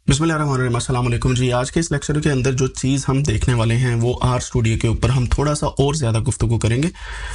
बिस्मिल्लाहिर्रहमानिर्रहीम, अस्सलाम वालेकुम जी। आज के इस लेक्चर के अंदर जो चीज़ हम देखने वाले हैं वो आर स्टूडियो के ऊपर हम थोड़ा सा और ज़्यादा गुफ्तगू करेंगे।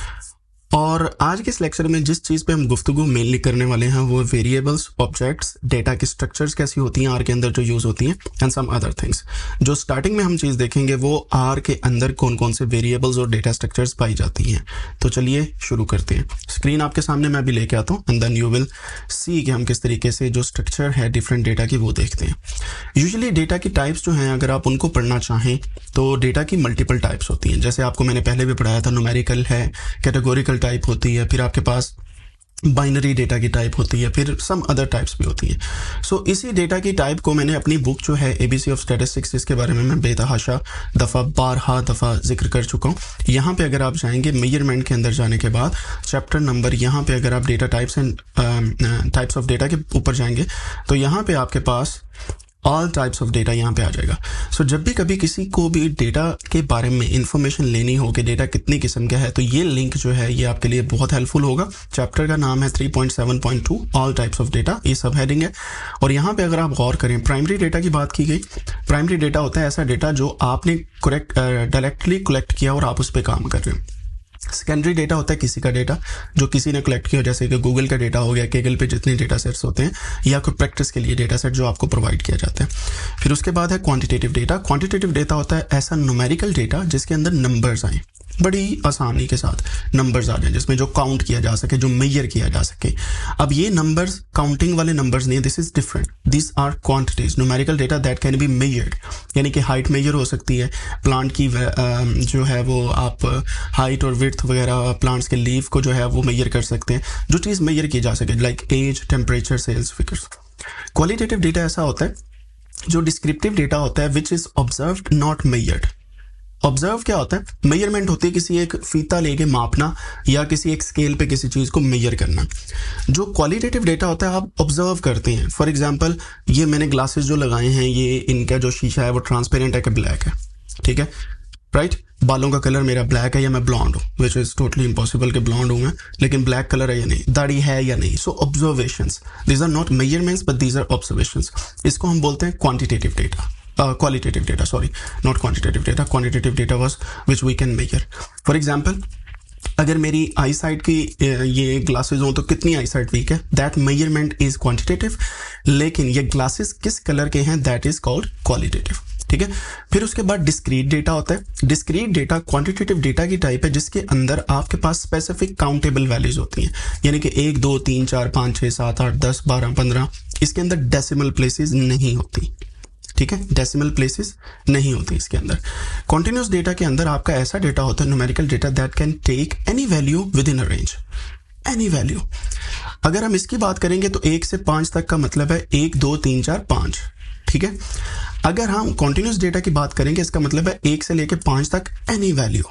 और आज के इस लेक्चर में जिस चीज़ पे हम गुफ्तगू मेनली करने वाले हैं वो वेरिएबल्स, ऑब्जेक्ट्स, डेटा की स्ट्रक्चर्स कैसी होती हैं आर के अंदर जो यूज़ होती हैं एंड सम अदर थिंग्स। जो स्टार्टिंग में हम चीज़ देखेंगे वो आर के अंदर कौन कौन से वेरिएबल्स और डेटा स्ट्रक्चर्स पाई जाती हैं। तो चलिए शुरू करते हैं। स्क्रीन आपके सामने मैं भी लेके आता हूँ and then you will see कि हम किस तरीके से जो स्ट्रक्चर है डिफरेंट डेटा की वो देखते हैं। यूजुअली डेटा की टाइप्स जो हैं अगर आप उनको पढ़ना चाहें तो डेटा की मल्टीपल टाइप्स होती हैं। जैसे आपको मैंने पहले भी पढ़ाया था, न्यूमेरिकल है, कैटेगोरिकल टाइप होती है, फिर आपके पास बाइनरी डेटा की टाइप होती है, फिर सम अदर टाइप्स भी होती हैं। सो इसी डेटा की टाइप को मैंने अपनी बुक जो है ABC ऑफ स्टैटिस्टिक्स, इसके बारे में मैं बेतहाशा बारहा दफ़ा जिक्र कर चुका हूँ। यहाँ पे अगर आप जाएंगे मेजरमेंट के अंदर जाने के बाद चैप्टर नंबर, यहाँ पे अगर आप data types and types of data के ऊपर जाएंगे तो यहाँ पे आपके पास ऑल टाइप्स ऑफ डेटा यहाँ पे आ जाएगा। सो जब भी कभी किसी को भी डेटा के बारे में इंफॉर्मेशन लेनी हो कि डेटा कितनी किस्म का है तो ये लिंक जो है ये आपके लिए बहुत हेल्पफुल होगा। चैप्टर का नाम है 3.7.2 ऑल टाइप्स ऑफ डेटा, ये सब हेडिंग है। और यहाँ पे अगर आप गौर करें, प्राइमरी डेटा की बात की गई। प्राइमरी डेटा होता है ऐसा डेटा जो आपने डायरेक्टली कलेक्ट किया और आप उस पर काम कर रहे हो। सेकेंडरी डेटा होता है किसी का डेटा जो किसी ने कलेक्ट किया, जैसे कि गूगल का डेटा हो गया, केगल पे जितने डेटा सेट्स होते हैं, या कोई प्रैक्टिस के लिए डेटा सेट जो आपको प्रोवाइड किया जाता है। फिर उसके बाद है क्वांटिटेटिव डेटा। क्वांटिटेटिव डेटा होता है ऐसा न्यूमेरिकल डेटा जिसके अंदर नंबर्स आए, बड़ी आसानी के साथ नंबर्स आ जाए, जिसमें जो काउंट किया जा सके, जो मेजर किया जा सके। अब ये नंबर्स काउंटिंग वाले नंबर्स नहीं, this is different, this are quantities, numerical data that can be measured. यानी कि हाइट मेजर हो सकती है, प्लांट की जो है वो आप हाइट और विड्थ वगैरह, प्लांट्स के लीफ को जो है वो मेजर कर सकते हैं, जो चीज़ मेजर की जा सके, like age, temperature, sales figures. Qualitative data ऐसा होता है जो डिस्क्रिप्टिव डेटा होता है which is observed not measured. Observe क्या होता है? मेजरमेंट होती है किसी एक फीता लेके मापना या किसी एक स्केल पे किसी चीज़ को मेजर करना। जो क्वालिटेटिव डेटा होता है आप ऑब्जर्व करते हैं। फॉर एग्जांपल, ये मैंने ग्लासेस जो लगाए हैं, ये इनका जो शीशा है वो ट्रांसपेरेंट है कि ब्लैक है, ठीक है, राइट। बालों का कलर मेरा ब्लैक है या मैं ब्लॉन्ड हूँ, विच इज़ टोटली इम्पॉसिबल कि ब्लॉन्ड हूँ मैं, लेकिन ब्लैक कलर है या नहीं, दाढ़ी है या नहीं। So observations, these are not measurements but these are observations. इसको हम बोलते हैं quantitative data, qualitative data, sorry, not quantitative data. Quantitative data was which we can measure. For example, अगर मेरी आई साइट की ये ग्लासेस हो तो कितनी आई साइट वीक है, दैट मेजरमेंट इज क्वांटिटेटिव। लेकिन ये ग्लासेस किस कलर के हैं, दैट इज कॉल्ड क्वालिटेटिव, ठीक है। फिर उसके बाद डिस्क्रीट डेटा होता है। डिस्क्रीट डेटा क्वांटिटेटिव डेटा की टाइप है जिसके अंदर आपके पास स्पेसिफिक काउंटेबल वैल्यूज होती हैं, यानी कि 1, 2, 3, 4, 5, 6, 7, 8, 10, 12, 15। इसके अंदर डेसिमल प्लेसेस नहीं होती, ठीक है, डेसिमल प्लेसेस नहीं होती इसके अंदर। कॉन्टिन्यूस डेटा के अंदर आपका ऐसा डेटा होता है, numerical data, that can take any value within a range, any value. अगर हम इसकी बात करेंगे तो 1 से 5 तक का मतलब है 1, 2, 3, 4, 5, ठीक है। अगर हम कॉन्टिन्यूस डेटा की बात करेंगे इसका मतलब है 1 से लेकर 5 तक एनी वैल्यू।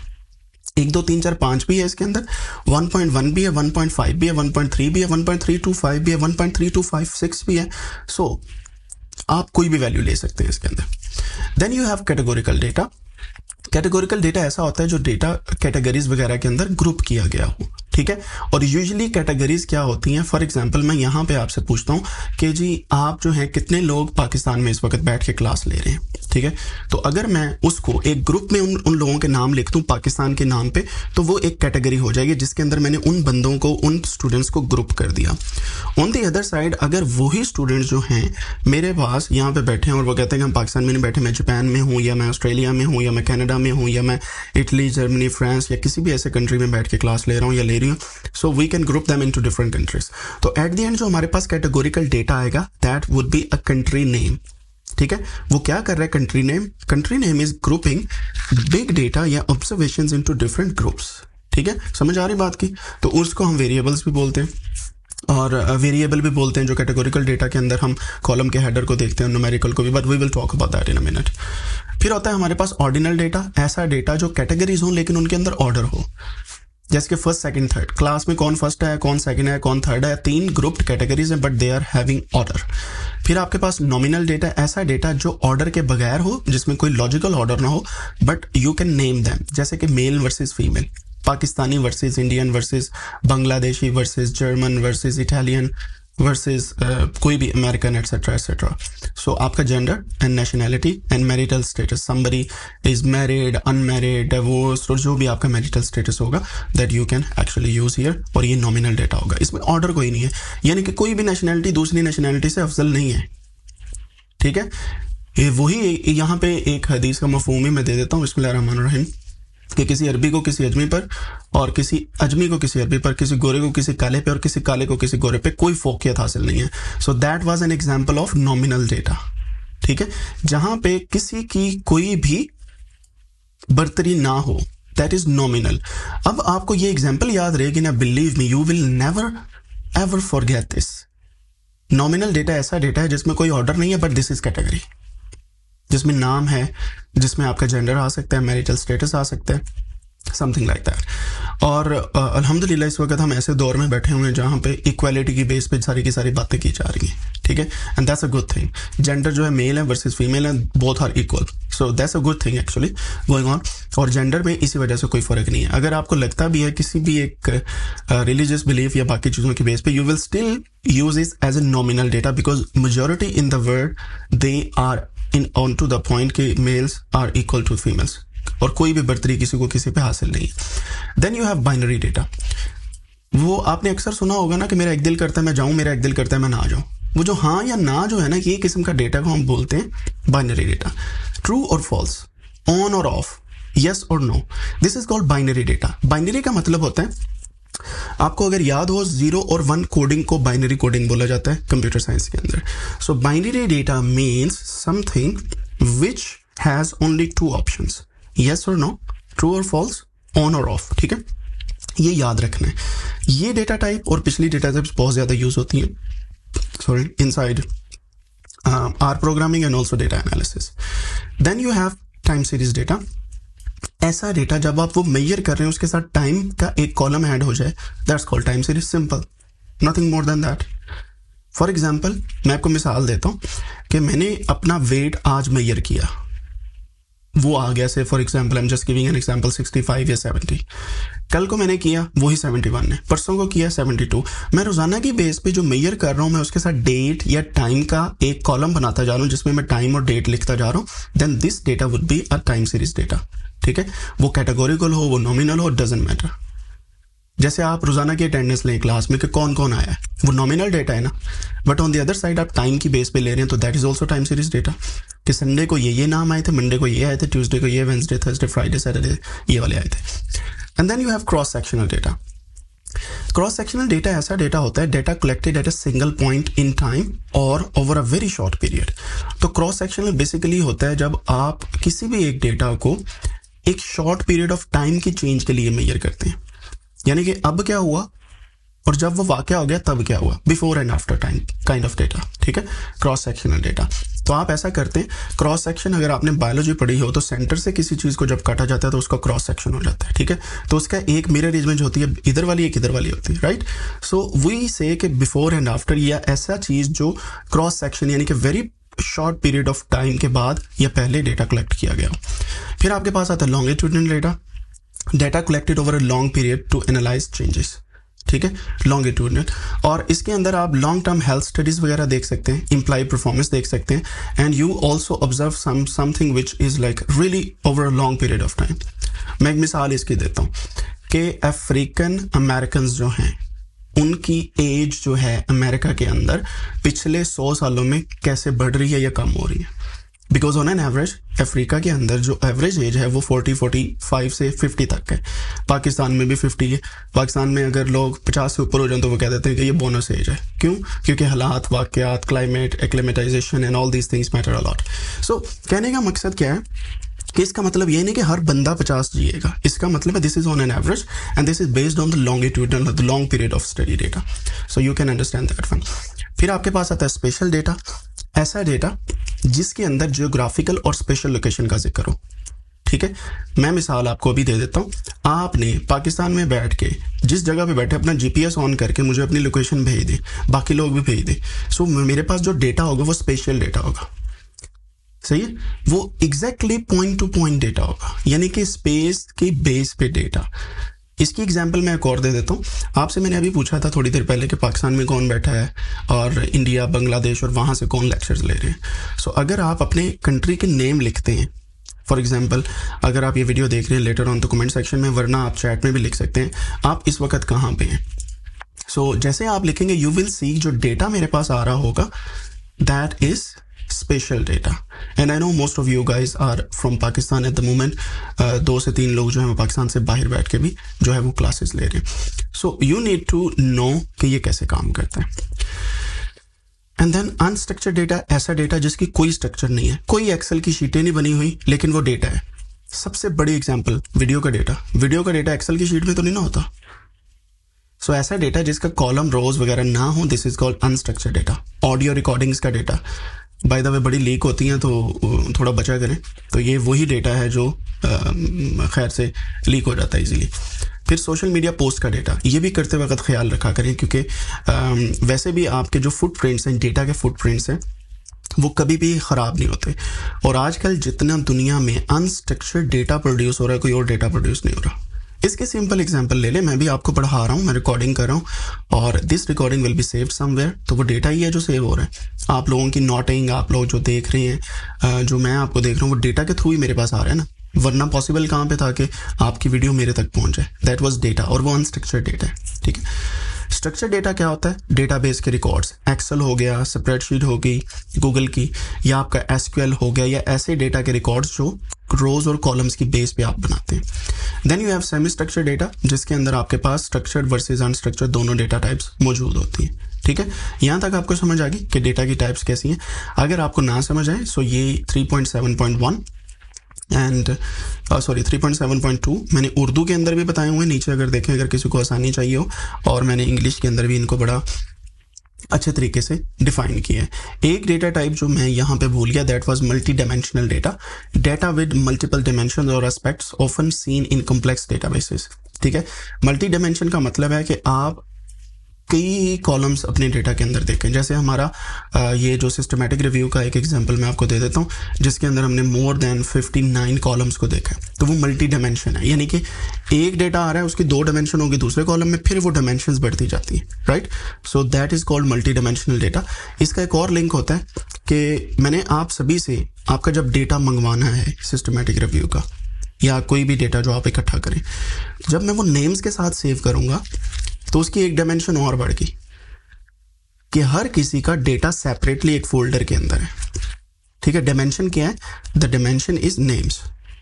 1, 2, 3, 4, 5 भी है इसके अंदर, 1.1 भी है, 1.5 भी है, 1.3 भी है, 1.325 भी है, 1.3256 भी है। सो आप कोई भी वैल्यू ले सकते हैं इसके अंदर। Then you have categorical data. Categorical data ऐसा होता है जो डेटा कैटेगरीज वगैरह के अंदर ग्रुप किया गया हो, ठीक है। और यूजुअली कैटेगरीज क्या होती हैं, फॉर एग्जांपल मैं यहाँ पे आपसे पूछता हूँ कि जी आप जो है कितने लोग पाकिस्तान में इस वक्त बैठ के क्लास ले रहे हैं, ठीक है। तो अगर मैं उसको एक ग्रुप में उन लोगों के नाम लिख दूँ पाकिस्तान के नाम पे, तो वो एक कैटेगरी हो जाएगी जिसके अंदर मैंने उन बंदों को, उन स्टूडेंट्स को ग्रुप कर दिया। ऑन द अदर साइड, अगर वही स्टूडेंट्स जो हैं मेरे पास यहाँ पे बैठे हैं और वो कहते हैं कि हम पाकिस्तान में नहीं बैठे, मैं जापान में हूँ, या मैं ऑस्ट्रेलिया में हूँ, या मैं कनाडा में हूँ, या मैं इटली, जर्मनी, फ्रांस या किसी भी ऐसे कंट्री में बैठ के क्लास ले रहा हूँ या ले रही हूँ, so we can group them into different countries. तो एट द एंड जो हमारे पास कैटेगोरिकल डेटा आएगा, that would be a country name, ठीक है। वो क्या कर रहा है, country name. Country name is grouping big data या ऑब्जर्वेशंस इनटू डिफरेंट ग्रुप्स, ठीक है। समझ आ रही बात की? तो उसको हम वेरिएबल्स भी बोलते हैं और वेरिएबल भी बोलते हैं, जो कैटेगोरिकल डेटा के अंदर हम कॉलम के हेडर को देखते हैं, न्यूमेरिकल को भी, but we will talk about that in a minute. फिर होता है हमारे पास ऑर्डिनल डेटा, ऐसा डेटा जो कैटेगरीज हो लेकिन उनके अंदर ऑर्डर हो, जैसे कि फर्स्ट, सेकंड, थर्ड। क्लास में कौन फर्स्ट है, कौन सेकंड है, कौन थर्ड है, 3 ग्रुप्ड कैटेगरीज हैं but they are having order. फिर आपके पास नॉमिनल डेटा, ऐसा डेटा जो ऑर्डर के बगैर हो, जिसमें कोई लॉजिकल ऑर्डर ना हो, but you can name them, जैसे कि male versus female, Pakistani versus Indian versus Bangladeshi versus German versus Italian, versus कोई भी अमेरिकन एटसेट्रा एटसेट्रा. सो आपका gender and nationality and marital status, somebody is married, unmarried, divorce, और जो भी आपका marital status होगा that you can actually use here. और ये नॉमिनल डेटा होगा, इसमें ऑर्डर कोई नहीं है, यानी कि कोई भी नेशनैलिटी दूसरी नेशनैलिटी से अफजल नहीं है. ठीक है, ये वही यहाँ पे एक हदीस का मफहूम ही मैं दे देता हूँ, बिस्मिल्लाहिर्रहमानिर्रहीम, कि किसी अरबी को किसी अजमी पर, और किसी अजमी को किसी अरबी पर, किसी गोरे को किसी काले पे, और किसी काले को किसी गोरे पे कोई फोकियत हासिल नहीं है. So that was an example of nominal data. ठीक है, जहां पे किसी की कोई भी बर्तरी ना हो, दैट इज नॉमिनल. अब आपको ये एग्जांपल याद रहेगी ना, believe me, you will never ever forget this. Nominal data ऐसा डेटा है जिसमें कोई ऑर्डर नहीं है, बट दिस इज कैटेगरी, जिसमें नाम है, जिसमें आपका जेंडर आ सकता है, मैरिटल स्टेटस आ सकता है, समथिंग लाइक दैट. और अल्हम्दुलिल्लाह इस वक्त हम ऐसे दौर में बैठे हुए हैं जहाँ पे इक्वालिटी की बेस पे सारी की सारी बातें की जा रही हैं. ठीक है, and that's a good thing. Gender जो है मेल है वर्सेस फीमेल है, both are equal, so that's a good thing actually going on. और जेंडर में इसी वजह से कोई फ़र्क नहीं है. अगर आपको लगता भी है किसी भी एक रिलीजियस बिलीफ या बाकी चीज़ों की बेस पे, यू विल स्टिल यूज इस as a nominal data, because majority in the world they are in on to the point कि males are equal to females, और कोई भी बर्तरी किसी को किसी पे हासिल नहीं. Then you have binary data. वो आपने अक्सर सुना होगा ना कि मेरा एक दिल करता है मैं जाऊं, मेरा एक दिल करता है मैं ना जाऊं. वो जो हाँ या ना जो है ना, ये किस्म का डेटा को हम बोलते हैं बाइनरी डेटा. ट्रू और फॉल्स, ऑन और ऑफ, यस और no, this is called binary data. Binary का मतलब होता है, आपको अगर याद हो 0 और 1 कोडिंग को बाइनरी कोडिंग बोला जाता है कंप्यूटर साइंस के अंदर. So binary data means something which has only 2 options, yes और नो, ट्रू और फॉल्स, ऑन और ऑफ. ठीक है, ये याद रखना है. ये डेटा टाइप और पिछली डेटा टाइप्स बहुत ज़्यादा यूज होती हैं, sorry, inside R programming and also data analysis. Then you have time series data. ऐसा डेटा जब आप वो मेजर कर रहे हैं उसके साथ टाइम का एक कॉलम ऐड हो जाए, that's called time series. Simple, nothing more than that. For example, मैं आपको मिसाल देता हूँ कि मैंने अपना वेट आज मेजर किया, वो आ गया से for example, I am just giving an example, 65 या 70. कल को मैंने किया वही 71 है, परसों को किया 72. मैं रोजाना की बेस पे जो मेजर कर रहा हूँ, मैं उसके साथ डेट या टाइम का एक कॉलम बनाता जा रहा हूँ जिसमें मैं टाइम और डेट लिखता जा रहा हूँ. Then this data would be a time series data. ठीक है, वो कैटेगोरिकल हो, वो नॉमिनल हो, डजंट मैटर. जैसे आप रोजाना की अटेंडेंस लें क्लास में कि कौन कौन आया है, वो नॉमिनल डेटा है ना, but on the other side आप टाइम की बेस पे ले रहे हैं, तो that is also time series data. कि संडे को ये नाम आए थे, मंडे को ये आए थे, ट्यूसडे को ये, वेंसडे, थर्सडे, फ्राइडे, सैटरडे ये वाले आए थे. And then you have cross sectional data. Cross sectional data ऐसा डेटा होता है, data collected at a single point in time और over a very short period. तो क्रॉस सेक्शनल बेसिकली होता है जब आप किसी भी एक डेटा को एक शॉर्ट पीरियड ऑफ टाइम की चेंज के लिए मेजर करते हैं, यानी कि अब क्या हुआ और जब वो वाकया हो गया तब क्या हुआ, before and after time kind of data. ठीक है, क्रॉस सेक्शनल डेटा. तो आप ऐसा करते हैं, क्रॉस सेक्शन अगर आपने बायोलॉजी पढ़ी हो तो सेंटर से किसी चीज़ को जब काटा जाता है तो उसका क्रॉस सेक्शन हो जाता है. ठीक है, तो उसका एक मिरर इमेज होती है, इधर वाली एक इधर वाली होती है, राइट. सो वी से कि बिफोर एंड आफ्टर, या ऐसा चीज़ जो क्रॉस सेक्शन यानी कि very short period of time के बाद या पहले डेटा कलेक्ट किया गया. फिर आपके पास आता है longitudinal data. Data collected over a long period to analyse changes. ठीक है, लॉन्गिट्यूडनल. और इसके अंदर आप लॉन्ग टर्म हेल्थ स्टडीज वगैरह देख सकते हैं, इम्प्लाई परफॉर्मेंस देख सकते हैं, and you also observe something which is like really over a long period of time. मैं एक मिसाल इसकी देता हूँ कि अफ्रीकन अमेरिकन जो हैं उनकी एज जो है अमेरिका के अंदर पिछले 100 सालों में कैसे बढ़ रही है या कम हो रही है. Because on an average Africa के अंदर जो एवरेज एज है वो 45 से 50 तक है. पाकिस्तान में भी 50 है. पाकिस्तान में अगर लोग 50 से ऊपर हो जाए तो वो कह देते हैं कि ये बोनस एज है. क्यों? क्योंकि हालात, वाकयात, climate, acclimatisation and all these things matter a lot. So कहने का मकसद क्या है कि इसका मतलब ये नहीं कि हर बंदा 50 जिएगा. इसका मतलब है this is on an average and this is based on the longitudinal, the long period of study data. So you can understand that one. फिर आपके पास आता है स्पेशल डेटा. ऐसा डेटा जिसके अंदर जियोग्राफिकल और स्पेशल लोकेशन का जिक्र हो. ठीक है, मैं मिसाल आपको अभी दे देता हूँ. आपने पाकिस्तान में बैठ के जिस जगह पे बैठे अपना जीपीएस ऑन करके मुझे अपनी लोकेशन भेज दी, बाकी लोग भी भेज दें. सो मेरे पास जो डेटा होगा वो स्पेशल डेटा होगा. सही है, वो exactly point to point data होगा, यानी कि स्पेस के बेस पे डेटा. इसकी एग्जांपल मैं एक और दे देता हूँ आपसे। मैंने अभी पूछा था थोड़ी देर पहले कि पाकिस्तान में कौन बैठा है और इंडिया, बांग्लादेश और वहाँ से कौन लेक्चर्स ले रहे हैं। सो अगर आप अपने कंट्री के नेम लिखते हैं, फॉर एग्जांपल अगर आप ये वीडियो देख रहे हैं लेटर ऑन तो कमेंट सेक्शन में, वरना आप चैट में भी लिख सकते हैं आप इस वक्त कहाँ पे हैं। सो जैसे आप लिखेंगे यू विल सी जो डेटा मेरे पास आ रहा होगा that is spatial data. And I know most of you guys are from Pakistan at the moment. 2 से 3 लोग जो है वो पाकिस्तान से बाहर बैठ के भी जो है वो क्लासेस ले रहे हैं। So you need to know कि ये कैसे काम करता है। एंड देन अनस्ट्रक्चर्ड डेटा, ऐसा डेटा जिसकी कोई स्ट्रक्चर नहीं है, कोई एक्सेल की शीटें नहीं बनी हुई, लेकिन वो डेटा है। सबसे बड़ी एग्जांपल वीडियो का डेटा। वीडियो का डेटा एक्सेल की शीट में तो नहीं ना होता। सो ऐसा डेटा जिसका कॉलम, रोज वगैरह ना हो, this is called unstructured data. Audio recordings का डेटा बाय द वे बड़ी लीक होती हैं, तो थोड़ा बचा करें। तो ये वही डेटा है जो खैर से लीक हो जाता है इजीली। फिर सोशल मीडिया पोस्ट का डेटा, ये भी करते वक्त ख्याल रखा करें, क्योंकि वैसे भी आपके जो फुटप्रिंट्स हैं, डेटा के फुटप्रिंट्स हैं, वो कभी भी ख़राब नहीं होते। और आजकल जितना दुनिया में अनस्ट्रक्चर्ड डेटा प्रोड्यूस हो रहा है, कोई और डेटा प्रोड्यूस नहीं हो रहा। इसके सिंपल एग्जांपल ले लें, मैं भी आपको पढ़ा रहा हूँ, मैं रिकॉर्डिंग कर रहा हूँ और this recording will be saved somewhere. तो वो डेटा ही है जो सेव हो रहा है। आप लोगों की नोटिंग, आप लोग जो देख रहे हैं, जो मैं आपको देख रहा हूँ, वो डेटा के थ्रू ही मेरे पास आ रहा है ना, वरना पॉसिबल कहाँ पे था कि आपकी वीडियो मेरे तक पहुँच जाए। दैट वाज डेटा, और वो अनस्ट्रक्चर्ड डेटा है। ठीक है। स्ट्रक्चर डेटा क्या होता है? डेटाबेस के रिकॉर्ड्स, एक्सेल हो गया, स्प्रेडशीट हो गई गूगल की, या आपका एसक्यूएल हो गया, या ऐसे डेटा के रिकॉर्ड्स जो रोज और कॉलम्स की बेस पे आप बनाते हैं। Then you have semi structure data, जिसके अंदर आपके पास स्ट्रक्चर्ड वर्सेस अनस्ट्रक्चर्ड दोनों डेटा टाइप्स मौजूद होती हैं। ठीक है, यहाँ तक आपको समझ आ गई कि डेटा की टाइप्स कैसी हैं। अगर आपको ना समझ आए सो ये 3.7.1 एंड 3.7.2 मैंने उर्दू के अंदर भी बताए हुए, नीचे अगर देखें, अगर किसी को आसानी चाहिए हो, और मैंने इंग्लिश के अंदर भी इनको बड़ा अच्छे तरीके से डिफाइन किया है। एक डेटा टाइप जो मैं यहाँ पे भूल गया, that was multi dimensional data, data with multiple dimensions और aspects often seen in complex databases. ठीक है, मल्टी डायमेंशन का मतलब है कि आप कई कॉलम्स अपने डेटा के अंदर देखें। जैसे हमारा ये जो सिस्टमैटिक रिव्यू का एक एग्जांपल मैं आपको दे देता हूँ, जिसके अंदर हमने मोर देन 59 कॉलम्स को देखा है। तो वो मल्टी डायमेंशन है, यानी कि एक डेटा आ रहा है, उसकी 2 डायमेंशन होगी दूसरे कॉलम में, फिर वो डायमेंशंस बढ़ती जाती हैं। Right, so that is called multi dimensional data. इसका एक और लिंक होता है कि मैंने आप सभी से, आपका जब डेटा मंगवाना है सिस्टमैटिक रिव्यू का या कोई भी डेटा जो आप इकट्ठा करें, जब मैं वो नेम्स के साथ सेव करूंगा तो उसकी एक डायमेंशन और बढ़ गई कि हर किसी का डेटा सेपरेटली एक फोल्डर के अंदर है। ठीक है, डायमेंशन क्या है? द डायमेंशन इज नेम्स,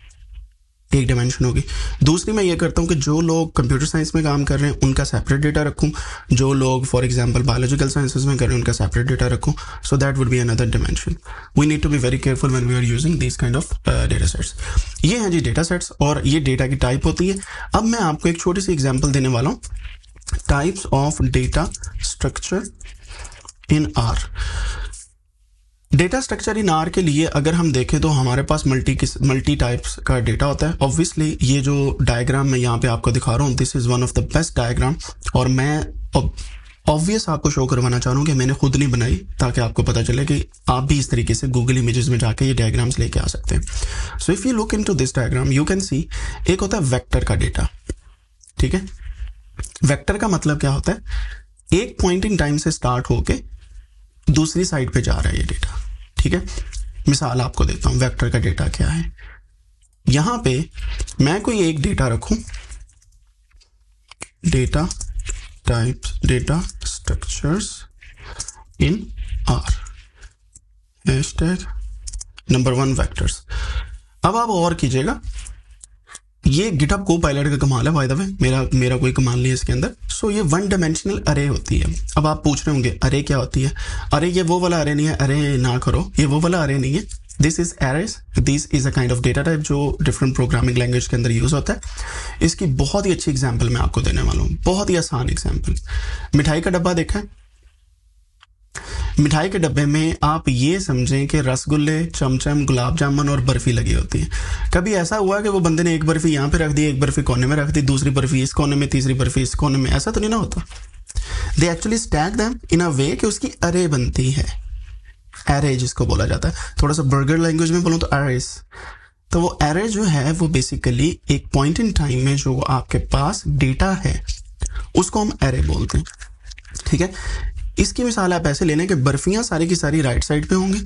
एक डायमेंशन होगी। दूसरी मैं ये करता हूँ कि जो लोग कंप्यूटर साइंस में काम कर रहे हैं उनका सेपरेट डेटा रखूँ, जो लोग फॉर एग्जांपल बायोलॉजिकल साइंसेज में कर रहे हैं उनका सेपरेट डेटा रखूँ। So that would be another dimension. We need to be very careful when we are using this kind of data sets. ये हैं जी डेटा सेट्स, और ये डेटा की टाइप होती है। अब मैं आपको एक छोटी सी एग्जाम्पल देने वाला हूँ, types of data structure in R. Data structure in R के लिए अगर हम देखें तो हमारे पास मल्टी टाइप्स का डेटा होता है। ऑब्वियसली ये जो डायग्राम मैं यहाँ पे आपको दिखा रहा हूँ, this is one of the best diagram, और मैं ऑब्वियस आपको शो करवाना चाह रहा हूँ कि मैंने खुद नहीं बनाई, ताकि आपको पता चले कि आप भी इस तरीके से गूगल इमेजेस में जाके ये डायग्राम्स लेके आ सकते हैं। So if you look into this diagram you can see, एक होता है वेक्टर का डेटा। ठीक है, वेक्टर का मतलब क्या होता है? एक पॉइंट इन टाइम से स्टार्ट होके दूसरी साइड पे जा रहा है ये डेटा। ठीक है, मिसाल आपको देता हूं वेक्टर का डेटा क्या है। यहां पे मैं कोई एक डेटा रखूं, data types, data structures in R, hashtag number 1 vectors. अब आप और कीजिएगा, ये गिटहब कोपायलट का कमाल है बाय द वे, मेरा कोई कमाल नहीं है इसके अंदर। सो ये 1 डायमेंशनल अरे होती है। अब आप पूछ रहे होंगे अरे क्या होती है? अरे ये वो वाला अरे नहीं है, अरे ना करो, ये वो वाला अरे नहीं है। This is arrays, this is a kind of data type जो डिफरेंट प्रोग्रामिंग लैंग्वेज के अंदर यूज होता है। इसकी बहुत ही अच्छी एग्जाम्पल मैं आपको देने वाला हूँ, बहुत ही आसान एग्जाम्पल। मिठाई का डब्बा देखा है? मिठाई के डब्बे में आप ये समझें कि रसगुल्ले, चमचम, गुलाब जामुन और बर्फी लगी होती है। कभी ऐसा हुआ कि वो बंदे ने एक बर्फी यहाँ पे रख दी, एक बर्फी कोने में रख दी, दूसरी बर्फी इस कोने में, तीसरी बर्फी इस कोने में? ऐसा तो नहीं ना होता। They actually stack them in a way कि उसकी अरे बनती है। एरे जिसको बोला जाता है, थोड़ा सा बर्गर लैंग्वेज में बोलूँ तो एरेस। तो वो एरे जो है वो बेसिकली एक पॉइंट इन टाइम में जो आपके पास डेटा है उसको हम एरे बोलते हैं, ठीक है। इसकी मिसाल आप ऐसे लेने कि बर्फियां सारी की सारी राइट साइड पे होंगी,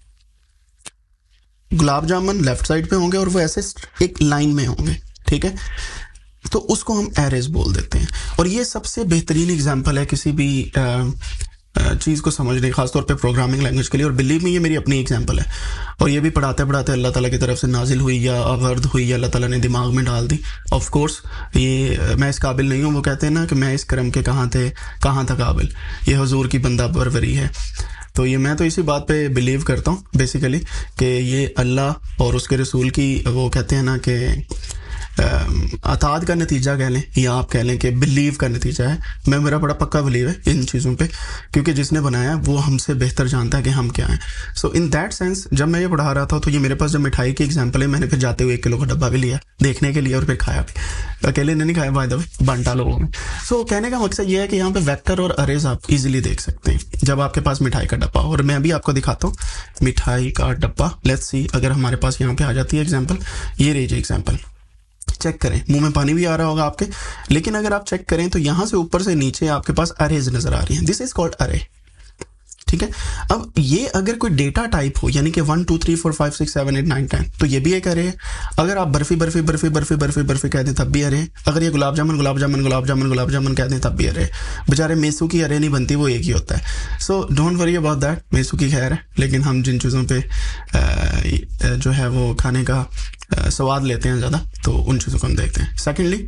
गुलाब जामुन लेफ्ट साइड पे होंगे और वो ऐसे एक लाइन में होंगे, ठीक है। तो उसको हम एरेज बोल देते हैं। और ये सबसे बेहतरीन एग्जांपल है किसी भी चीज़ को समझने, खासतौर पे प्रोग्रामिंग लैंग्वेज के लिए। और बिलीव में ये मेरी अपनी एग्जांपल है, और ये भी पढ़ाते पढ़ाते अल्लाह ताला की तरफ से नाजिल हुई या अवर्द हुई या अल्लाह ताला ने दिमाग में डाल दी। ऑफ कोर्स ये मैं इस काबिल नहीं हूँ, वो कहते हैं ना कि मैं इस करम के कहाँ था काबिल, ये हुजूर की बंदा परवरी है। तो ये मैं तो इसी बात पे बिलीव करता हूँ बेसिकली कि ये अल्लाह और उसके रसूल की, वो कहते हैं ना कि अताद का नतीजा कह लें या आप कह लें कि बिलीव का नतीजा है। मेरा बड़ा पक्का बिलीव है इन चीज़ों पे, क्योंकि जिसने बनाया वो हमसे बेहतर जानता है कि हम क्या हैं। सो इन दैट सेंस जब मैं ये पढ़ा रहा था तो ये मेरे पास जब मिठाई की एग्जांपल है, मैंने फिर जाते हुए 1 किलो का डब्बा भी लिया देखने के लिए और फिर खाया भी। अकेले ने नहीं खाया, बाय द वे बांटा लोगों में। सो कहने का मकसद ये है कि यहाँ पे वेक्टर और अरेज आप इजीली देख सकते हैं जब आपके पास मिठाई का डब्बा। और मैं भी आपको दिखाता हूँ मिठाई का डब्बा। लेट्स सी, अगर हमारे पास यहाँ पे आ जाती है एग्जाम्पल, ये रही एग्जाम्पल, चेक करें, मुंह में पानी भी आ रहा होगा आपके, लेकिन अगर आप चेक करें तो यहां से ऊपर से नीचे आपके पास अरेज नजर आ रही हैं। दिस इज कॉल्ड अरे, ठीक है। अब ये अगर कोई डेटा टाइप हो, यानी कि 1 2 3 4 5 6 7 8 9 10, तो ये भी एक अरे है। अगर आप बर्फी बर्फी बर्फी बर्फी बर्फी बर्फी कह दें तब भी अरे है। अगर ये गुलाब जामुन गुलाब जामुन गुलाब जामुन गुलाब जामुन कह दें तब भी अरे है। बेचारे मेसू की अरे नहीं बनती, वो एक ही होता है। So don't worry about that, मेसू की खैर है, लेकिन हम जिन चीज़ों पे जो है वो खाने का स्वाद लेते हैं ज़्यादा, तो उन चीज़ों को हम देखते हैं। सेकेंडली,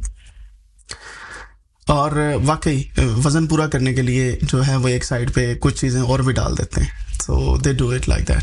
और वाकई वज़न पूरा करने के लिए जो है वो एक साइड पे कुछ चीज़ें और भी डाल देते हैं। So they do it like that.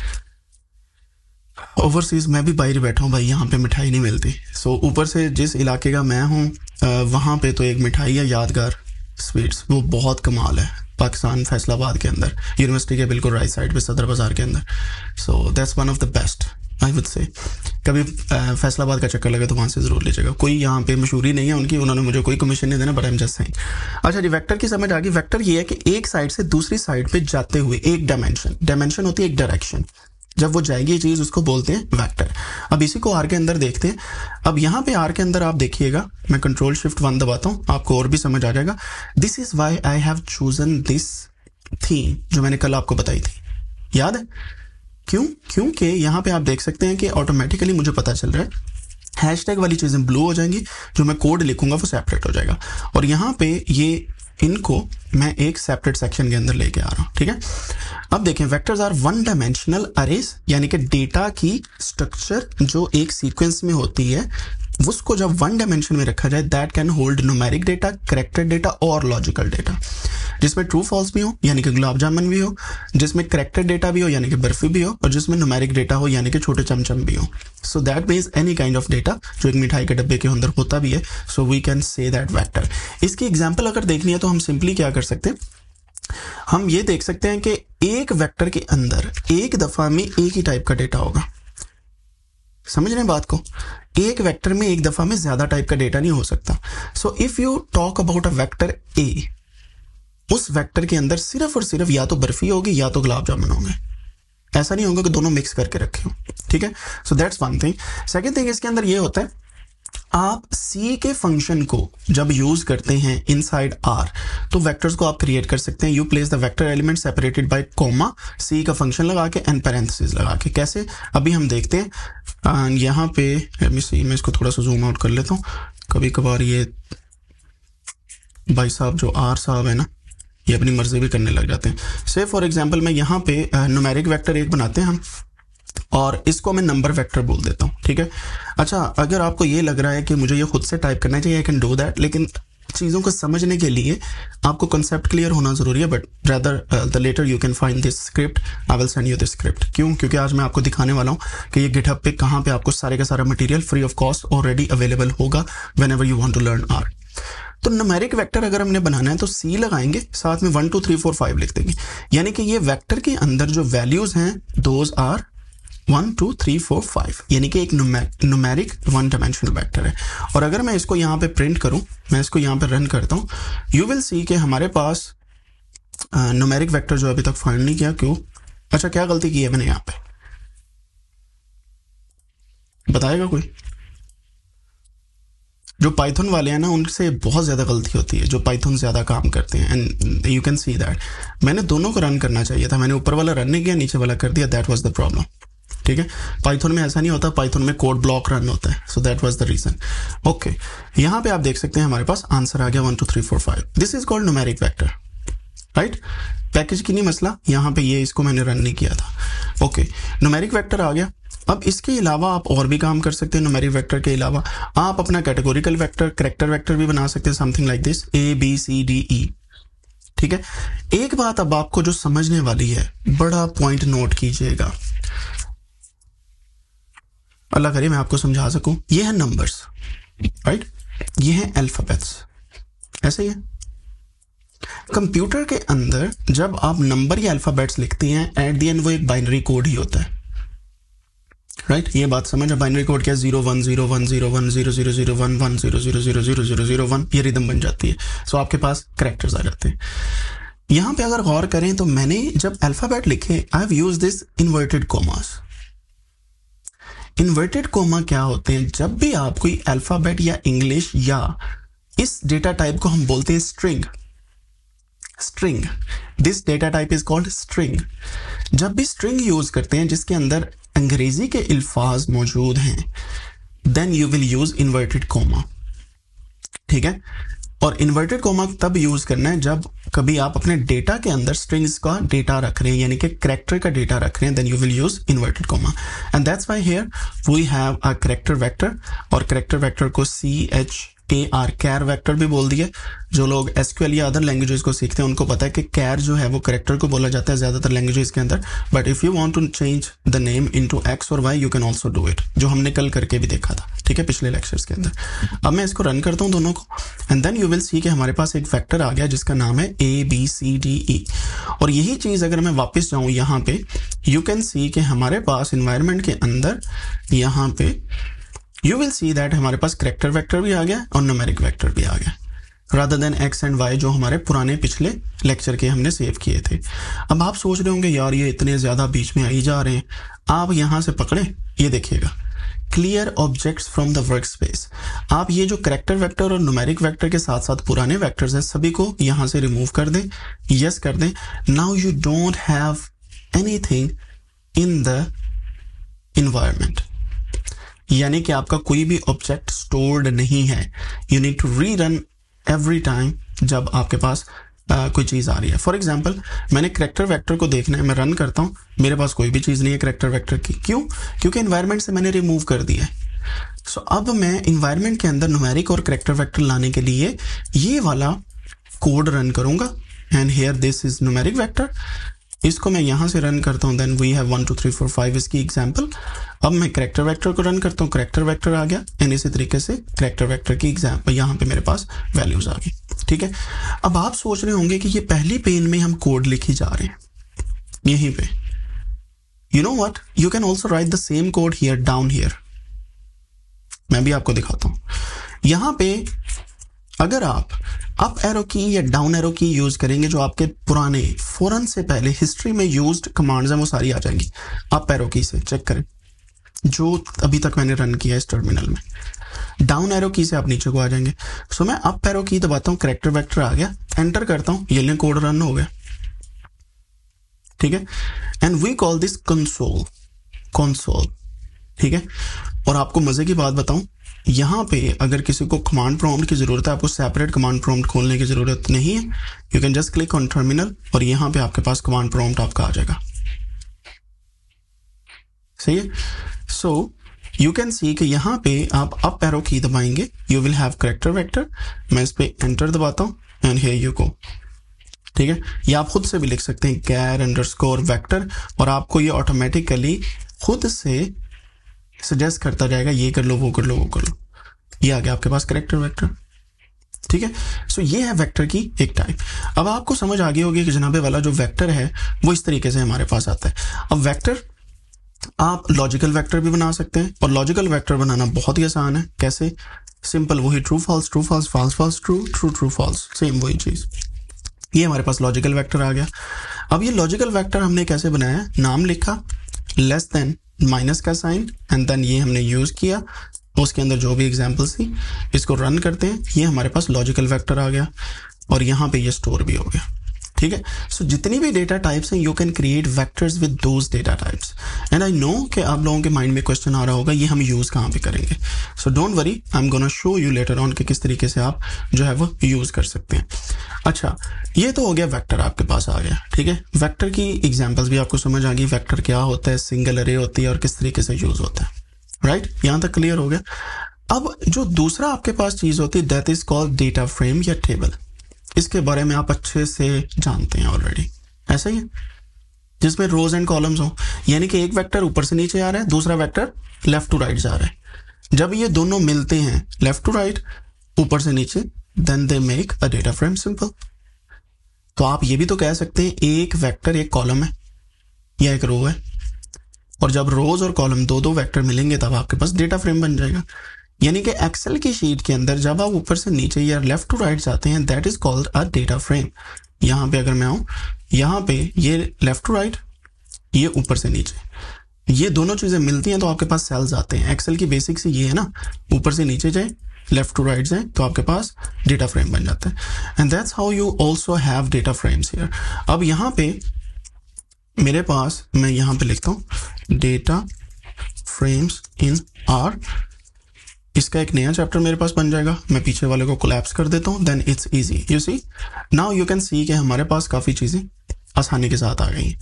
Overseas मैं भी बाहर बैठा हूँ भाई, यहाँ पे मिठाई नहीं मिलती। सो ऊपर से जिस इलाके का मैं हूँ वहाँ पे तो एक मिठाई है यादगार स्वीट्स, वो बहुत कमाल है, पाकिस्तान फैसलाबाद के अंदर, यूनिवर्सिटी के बिल्कुल राइट साइड पे सदर बाज़ार के अंदर। So that's one of the best I would say. कभी फैसलाबाद का चक्कर लगे तो वहाँ से ज़रूर लीजिएगा। कोई यहाँ पे मशहूरी नहीं है उनकी, उन्होंने मुझे कोई कमीशन नहीं देना, but I am just saying. अच्छा जी, वेक्टर की समझ आ गई। वेक्टर ये है कि एक साइड से दूसरी साइड पे जाते हुए एक डायमेंशन होती है, एक डायरेक्शन, जब वो जाएगी चीज़ उसको बोलते हैं वेक्टर। अब इसी को आर के अंदर देखते हैं। अब यहाँ पे आर के अंदर आप देखिएगा, मैं Ctrl+Shift+1 दबाता हूँ, आपको और भी समझ आ जाएगा। This is why I have chosen this theme जो मैंने कल आपको बताई थी, याद है क्यों? क्योंकि यहाँ पे आप देख सकते हैं कि ऑटोमेटिकली मुझे पता चल रहा है हैशटैग वाली चीज़ें ब्लू हो जाएंगी, जो मैं कोड लिखूंगा वो सेपरेट हो जाएगा। और यहाँ पे ये इनको मैं एक सेपरेट सेक्शन के अंदर लेके आ रहा हूँ, ठीक है। अब देखें, vectors are one dimensional arrays, यानी कि डेटा की स्ट्रक्चर जो एक सीक्वेंस में होती है उसको जब वन डायमेंशन में रखा जाए, that can hold numeric data, character data और लॉजिकल डेटा, जिसमें ट्रू फॉल्स भी हो यानी कि गुलाब जामुन भी हो, जिसमें कैरेक्टर डेटा भी हो यानी कि बर्फी भी हो, और जिसमें न्यूमेरिक डेटा हो यानी कि छोटे चमचम भी हो। So that means any kind of data जो एक मिठाई के डब्बे के अंदर होता भी है, so we can say that vector. इसकी एग्जाम्पल अगर देखनी है तो हम सिंपली क्या कर सकते हैं, हम ये देख सकते हैं कि एक वेक्टर के अंदर एक दफा में एक ही टाइप का डेटा होगा। समझ रहे हैं बात को? एक वेक्टर में एक दफा में ज्यादा टाइप का डेटा नहीं हो सकता। So if you talk about a vector A, उस वेक्टर के अंदर सिर्फ और सिर्फ या तो बर्फी होगी या तो गुलाब जामुन होंगे, ऐसा नहीं होगा कि दोनों मिक्स करके रखे हो, ठीक है। So that's one thing. Second thing इसके अंदर ये होता है, आप सी के फंक्शन को जब यूज करते हैं इनसाइड आर, तो वेक्टर्स को आप क्रिएट कर सकते हैं। You place the vector element separated by comma, C का फंक्शन लगा के एंड पैरेंथेसिस लगा के। कैसे, अभी हम देखते हैं। यहाँ पे मैं इसको थोड़ा सा जूम आउट कर लेता हूँ। कभी कभार ये भाई साहब जो आर साहब है ना, ये अपनी मर्जी भी करने लग जाते हैं। से फॉर एग्जाम्पल मैं यहाँ पे न्यूमेरिक वेक्टर एक बनाते हैं हम, और इसको मैं नंबर वेक्टर बोल देता हूँ, ठीक है। अच्छा, अगर आपको ये लग रहा है कि मुझे ये खुद से टाइप करना चाहिए, आई कैन डू दैट, लेकिन चीज़ों को समझने के लिए आपको कंसेप्ट क्लियर होना जरूरी है। But rather the later you can find this script, I will send you this script. क्यों? क्योंकि आज मैं आपको दिखाने वाला हूँ कि ये गिटहब पे कहाँ पे आपको सारे का सारा material free of cost already available होगा whenever you want to learn R. तो न्यूमेरिक वेक्टर अगर हमने बनाना है तो सी लगाएंगे, साथ में 1 2 3 4 5 लिख देंगे, यानी कि ये वेक्टर के अंदर जो वैल्यूज हैं दोज आर 1 2 3 4 5, यानी कि एक न्यूमेरिक वन डायमेंशनल वेक्टर है। और अगर मैं इसको यहाँ पे प्रिंट करूँ, मैं इसको यहाँ पे रन करता हूँ, यू विल सी कि हमारे पास न्यूमेरिक वेक्टर जो अभी तक फाइंड नहीं किया। क्यों? अच्छा, क्या गलती की है मैंने यहाँ पे? बताएगा कोई? जो पाइथन वाले हैं ना, उनसे बहुत ज़्यादा गलती होती है, जो पाइथन ज़्यादा काम करते हैं, and you can see that. मैंने दोनों को रन करना चाहिए था, मैंने ऊपर वाला रन नहीं किया, नीचे वाला कर दिया, दैट वाज द प्रॉब्लम। ठीक है, पाइथन में ऐसा नहीं होता, पाइथन में कोड ब्लॉक रन होता है, so that was the reason. Okay, यहाँ पे आप देख सकते हैं हमारे पास आंसर आ गया 1 2 3 4 5। This is called numeric vector, right? Package की नहीं मसला, यहाँ पे ये इसको मैंने रन नहीं किया था। ओके, न्यूमेरिक वेक्टर आ गया। अब इसके अलावा आप और भी काम कर सकते हैं। न्यूमेरिक वेक्टर के अलावा आप अपना कैटेगोरिकल वेक्टर, करैक्टर वेक्टर भी बना सकते हैं, समथिंग लाइक दिस, ABCDE। ठीक है, एक बात अब आपको जो समझने वाली है, बड़ा पॉइंट नोट कीजिएगा, अल्लाह करे मैं आपको समझा सकूं। ये है नंबर्स, राइट? ये है अल्फाबेट्स, ऐसे ही है। कंप्यूटर के अंदर जब आप नंबर या अल्फाबेट्स लिखते हैं, एट द एंड वो एक बाइनरी कोड ही होता है, राइट? ये बात समझ। बाइनरी कोड क्या? 0 1 0 1 0 1 0 0 0 1 1 0 0 0 0 0 0 1, ये रिदम बन जाती है। सो आपके पास कैरेक्टर्स आ जाते हैं। यहाँ पे अगर गौर करें तो मैंने जब अल्फाबेट लिखे, I have used this inverted commas. Inverted comma क्या होते हैं? जब भी आप कोई अल्फाबेट या इंग्लिश या इस डेटा टाइप को हम बोलते हैं string, string, this data type is called string. जब भी स्ट्रिंग यूज करते हैं जिसके अंदर अंग्रेजी के अल्फाज मौजूद हैं, then you will use inverted comma. ठीक है, और इन्वर्टेड कोमा तब यूज करना है जब कभी आप अपने डेटा के अंदर स्ट्रिंग्स का डेटा रख रहे हैं, यानी कि कैरेक्टर का डेटा रख रहे हैं, then you will use inverted comma. And that's why here we have a character vector, और कैरेक्टर वेक्टर को CHAR, कैर वेक्टर भी बोल दिया। जो लोग SQL या अदर लैंग्वेजेस को सीखते हैं उनको पता है कि कैर जो है वो कैरेक्टर को बोला जाता है ज्यादातर लैंग्वेजेस के अंदर, but if you want to change the name into X और Y, you can also do it, जो हमने कल करके भी देखा था, ठीक है, पिछले लेक्चर्स के अंदर। अब मैं इसको रन करता हूँ दोनों को, and then you will see कि हमारे पास एक वेक्टर आ गया जिसका नाम है ABCDE। और यही चीज अगर मैं वापस जाऊं यहाँ पे, यू कैन सी कि हमारे पास एनवायरनमेंट के अंदर यहाँ पे यू विल सी दैट हमारे पास कैरेक्टर वेक्टर भी आ गया और न्यूमेरिक वेक्टर भी आ गया, rather than X and Y जो हमारे पुराने पिछले लेक्चर के हमने सेव किए थे। अब आप सोच रहे होंगे यार ये इतने ज्यादा बीच में आई जा रहे हैं, आप यहां से पकड़े, ये देखिएगा, clear objects from the workspace. आप ये जो कैरेक्टर वेक्टर और न्यूमेरिक वेक्टर के साथ साथ पुराने वेक्टर्स हैं, सभी को यहां से रिमूव कर दें, यस कर दें। Now you don't have anything in the environment, यानी कि आपका कोई भी ऑब्जेक्ट स्टोर्ड नहीं है। You need to rerun every time जब आपके पास कोई चीज आ रही है। फॉर एग्जाम्पल, मैंने कैरेक्टर वेक्टर को देखना है, मैं रन करता हूं, मेरे पास कोई भी चीज नहीं है कैरेक्टर वेक्टर की। क्यों? क्योंकि एनवायरनमेंट से मैंने रिमूव कर दिया है। सो अब मैं एनवायरनमेंट के अंदर न्यूमेरिक और कैरेक्टर वेक्टर लाने के लिए ये वाला कोड रन करूंगा, and here this is numeric vector. इसको मैं यहां से रन करता हूं, देन वी हैव 1 2 3 4 5 इसकी एग्जांपल। अब मैं कैरेक्टर वेक्टर को रन करता हूं, कैरेक्टर वेक्टर आ गया, एंड इसी तरीके से कैरेक्टर वेक्टर की एग्जांपल यहां पे मेरे पास वैल्यूज आ गई। ठीक है, अब आप सोच रहे होंगे कि ये पहली पेन में हम कोड लिखी जा रहे हैं यहीं पे। You know what, you can also write the same code here, down here. मैं भी आपको दिखाता हूं। यहां पे अगर आप अप एरो की या डाउन एरो की यूज करेंगे, जो आपके पुराने फौरन से पहले हिस्ट्री में यूज्ड कमांड्स हैं वो सारी आ जाएंगी। अप एरो की से चेक करें जो अभी तक मैंने रन किया है इस टर्मिनल में, डाउन एरो की से आप नीचे को आ जाएंगे। सो मैं अप एरो की दबाता हूँ, कैरेक्टर वेक्टर आ गया, एंटर करता हूँ, ये कोड रन हो गया। ठीक है, and we call this console, console. ठीक है, और आपको मजे की बात बताऊं, यहाँ पे अगर किसी को कमांड प्रॉम्प्ट की जरूरत है, आपको सेपरेट कमांड प्रॉम्प्ट खोलने की जरूरत नहीं है। You can just click on terminal और यहाँ पे आपके पास कमांड प्रॉम्प्ट आपका आ जाएगा। सही है। सो यू कैन सी कि यहाँ पे आप अप एरो की दबाएंगे, you will have character vector. मैं इस पे एंटर दबाता हूँ, एंड हियर यू गो। ठीक है, ये आप खुद से भी लिख सकते हैं, कैर अंडरस्कोर वेक्टर, और आपको ये ऑटोमेटिकली खुद से सजेस्ट करता जाएगा, ये कर लो, वो कर लो, वो कर लो। ये आ गया आपके पास कैरेक्टर वेक्टर। ठीक है, सो ये है वेक्टर की एक टाइप। अब आपको समझ आ गई होगी कि जनाबे वाला जो वेक्टर है वो इस तरीके से हमारे पास आता है। अब वेक्टर आप लॉजिकल वेक्टर भी बना सकते हैं, और लॉजिकल वेक्टर बनाना बहुत ही आसान है। कैसे? सिंपल, वही true false, true false, false false, true true true false, same वही चीज। ये हमारे पास लॉजिकल वेक्टर आ गया। अब ये लॉजिकल वेक्टर हमने कैसे बनाया? नाम लिखा, लेस देन माइनस का साइन एंड देन ये हमने यूज़ किया, उसके अंदर जो भी एग्जाम्पल्स थी इसको रन करते हैं, ये हमारे पास लॉजिकल वेक्टर आ गया और यहाँ पे ये स्टोर भी हो गया। ठीक है, सो जितनी भी डेटा टाइप्स हैं you can create vectors with those data types. And I know कि आप लोगों के माइंड में क्वेश्चन आ रहा होगा ये हम यूज़ कहाँ पे करेंगे। So don't worry, I am gonna show you later on कि किस तरीके से आप जो है वो यूज़ कर सकते हैं। अच्छा, ये तो हो गया वेक्टर आपके पास आ गया। ठीक है, वेक्टर की एग्जाम्पल्स भी आपको समझ आ गई, वेक्टर क्या होता है, सिंगल अरे होती है और किस तरीके से यूज़ होता है। राइट, यहाँ तक क्लियर हो गया। अब जो दूसरा आपके पास चीज़ होती है that is called data frame या टेबल। इसके बारे में आप अच्छे से जानते हैं ऑलरेडी, ऐसा ही है, जिसमें रोज एंड कॉलम्स हो, यानी कि एक वेक्टर ऊपर से नीचे आ रहा है, दूसरा वेक्टर लेफ्ट टू राइट जा रहा है। जब ये दोनों मिलते हैं लेफ्ट टू राइट, ऊपर से नीचे, then they make a data frame. Simple. तो आप ये भी तो कह सकते हैं एक वेक्टर एक कॉलम है या एक रो है, और जब रोज और कॉलम दो दो वेक्टर मिलेंगे तब आपके पास डेटा फ्रेम बन जाएगा। यानी कि एक्सेल की शीट के अंदर जब आप ऊपर से नीचे या लेफ्ट टू राइट जाते हैं that is called a data frame. यहाँ पे अगर मैं आऊँ, यहाँ पे ये लेफ्ट टू राइट, ये ऊपर से नीचे, ये दोनों चीजें मिलती हैं तो आपके पास सेल्स आते हैं। एक्सेल की बेसिक्स ये है ना, ऊपर से नीचे जाए, लेफ्ट टू राइट जाए तो आपके पास डेटा फ्रेम बन जाता है। And that's how you also have data frames here. अब यहाँ पे मेरे पास, मैं यहाँ पे लिखता हूँ डेटा फ्रेम्स इन आर, इसका एक नया चैप्टर मेरे पास बन जाएगा। मैं पीछे वाले को कोलैप्स कर देता हूँ, then it's easy. You see, now you can see कि हमारे पास काफ़ी चीज़ें आसानी के साथ आ गई।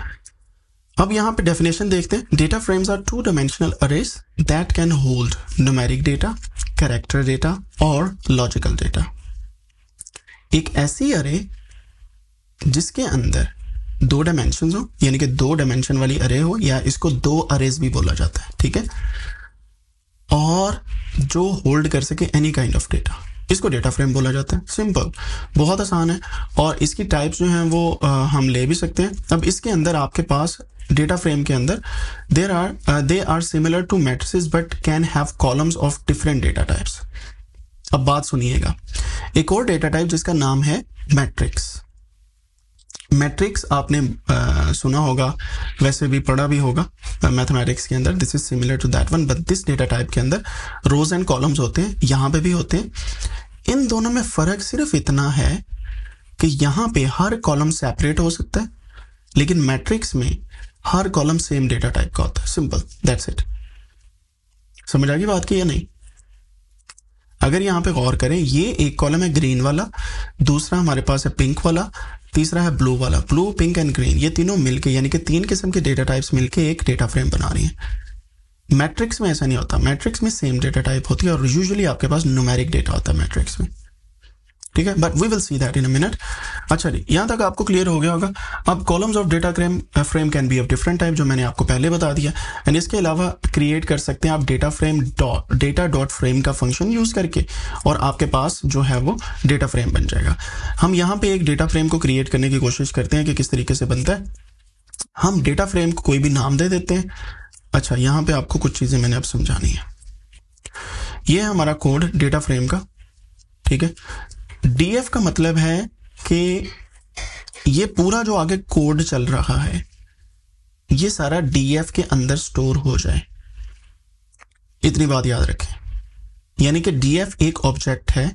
अब यहाँ पे डेफिनेशन देखते हैं। Data frames are two dimensional arrays that can hold numeric data, character data और लॉजिकल डेटा। एक ऐसी अरे जिसके अंदर दो डायमेंशन हो, यानी कि दो डायमेंशन वाली अरे हो, या इसको दो अरेज भी बोला जाता है। ठीक है, और जो होल्ड कर सके एनी काइंड ऑफ डेटा, इसको डेटा फ्रेम बोला जाता है। सिंपल, बहुत आसान है। और इसकी टाइप्स जो हैं वो हम ले भी सकते हैं। अब इसके अंदर आपके पास डेटा फ्रेम के अंदर they are similar to matrices but can have columns of different data types. अब बात सुनिएगा, एक और डेटा टाइप जिसका नाम है मैट्रिक्स। मैट्रिक्स आपने सुना होगा, वैसे भी पढ़ा भी होगा मैथमेटिक्स के अंदर। This is similar to that one, but this data type के अंदर रोज एंड कॉलम्स होते हैं, यहाँ पे भी होते हैं। इन दोनों में फर्क सिर्फ इतना है कि यहाँ पे हर कॉलम सेपरेट हो सकता है, लेकिन मैट्रिक्स में हर कॉलम सेम डेटा टाइप का होता है। Simple, that's it. समझ आ गई बात की या नहीं? अगर यहाँ पे गौर करें, ये एक कॉलम है ग्रीन वाला, दूसरा हमारे पास है पिंक वाला, तीसरा है ब्लू वाला। ब्लू, पिंक एंड ग्रीन, ये तीनों मिलके, यानी कि तीन किस्म के डेटा टाइप्स मिलके एक डेटा फ्रेम बना रही हैं। मैट्रिक्स में ऐसा नहीं होता, मैट्रिक्स में सेम डेटा टाइप होती है और यूजुअली आपके पास न्यूमेरिक डेटा होता है मैट्रिक्स में। ठीक है, but we will see that in a minute. अच्छा जी, यहाँ तक आपको क्लियर हो गया होगा। अब columns of data frame can be of different type, जो मैंने आपको पहले बता दिया। एंड इसके अलावा क्रिएट कर सकते हैं आप डेटा डॉट फ्रेम का फंक्शन यूज करके, और आपके पास जो है वो डेटा फ्रेम बन जाएगा। हम यहाँ पे एक डेटा फ्रेम को क्रिएट करने की कोशिश करते हैं कि किस तरीके से बनता है। हम डेटा फ्रेम को कोई भी नाम दे देते हैं। अच्छा, यहाँ पे आपको कुछ चीजें मैंने अब समझानी है। ये है हमारा कोड डेटा फ्रेम का। ठीक है, डीएफ का मतलब है कि ये पूरा जो आगे कोड चल रहा है ये सारा डीएफ के अंदर स्टोर हो जाए, इतनी बात याद रखें। यानी कि डीएफ एक ऑब्जेक्ट है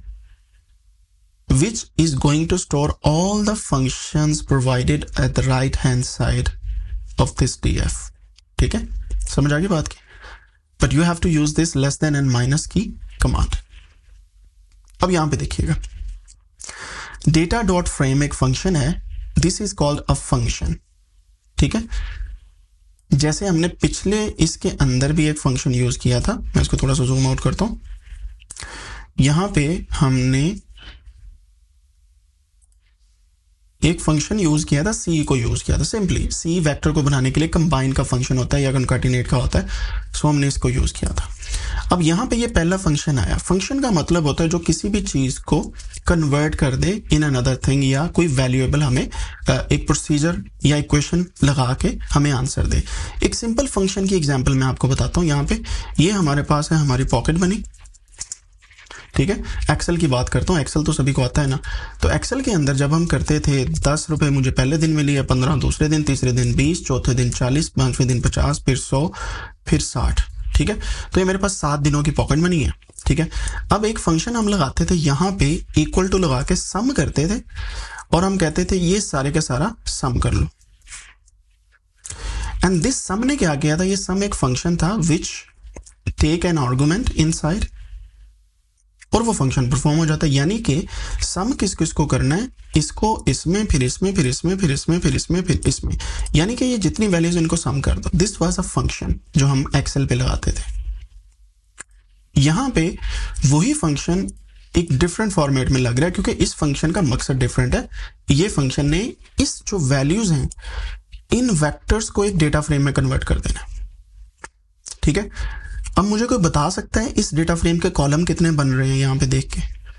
which is going to store all the functions provided at the right hand side of this df। ठीक है, समझ आ गई बात की? but you have to use this less than and minus की कमांड। अब यहां पे देखिएगा, डेटा डॉट फ्रेम एक फंक्शन है, this is called a function. ठीक है, जैसे हमने पिछले इसके अंदर भी एक फंक्शन यूज किया था, मैं इसको थोड़ा सा जूम आउट करता हूं। यहां पे हमने एक फंक्शन यूज किया था, सी को यूज किया था। सिंपली सी वेक्टर को बनाने के लिए कंबाइन का फंक्शन होता है या कंकैटिनेट का होता है, सो हमने इसको यूज किया था। अब यहाँ पे ये पहला फंक्शन आया। फंक्शन का मतलब होता है जो किसी भी चीज को कन्वर्ट कर दे इन अनदर थिंग, या कोई वैल्यूएबल हमें एक प्रोसीजर या इक्वेशन लगा के हमें आंसर दे। एक सिंपल फंक्शन की एग्जांपल मैं आपको बताता हूँ। यहाँ पे ये हमारे पास है हमारी पॉकेट मनी। ठीक है, एक्सेल की बात करता हूँ, एक्सेल तो सभी को आता है ना। तो एक्सेल के अंदर जब हम करते थे 10 रुपये मुझे पहले दिन मिली है, 15 दूसरे दिन, तीसरे दिन 20, चौथे दिन 40, पांचवें दिन 50, फिर 100, फिर 60। ठीक है, तो ये मेरे पास 7 दिनों की पॉकेट मनी है। ठीक है, अब एक फंक्शन हम लगाते थे, यहाँ पे इक्वल टू लगा के सम करते थे और हम कहते थे ये सारे का सारा सम कर लो। एंड दिस सम ने क्या किया था, ये सम एक फंक्शन था which take an argument inside और वो फंक्शन परफॉर्म हो जाता है। यानी कि सम किस किस को करना है, इसको इसमें, फिर इसमें, फिर इसमें, फिर इसमें, फिर इसमें, फिर इसमें, यानी कि ये जितनी वैल्यूज इनको सम कर दो। दिस वाज अ फंक्शन जो हम एक्सेल पे लगाते थे। यहां पे वही फंक्शन एक डिफरेंट फॉर्मेट में लग रहा है क्योंकि इस फंक्शन का मकसद डिफरेंट है। ये फंक्शन ने इस जो वैल्यूज हैं इन वेक्टर्स को एक डेटा फ्रेम में कन्वर्ट कर देना। ठीक है, अब मुझे कोई बता सकता है इस डेटा फ्रेम के कॉलम कितने बन रहे हैं यहां पे देख के?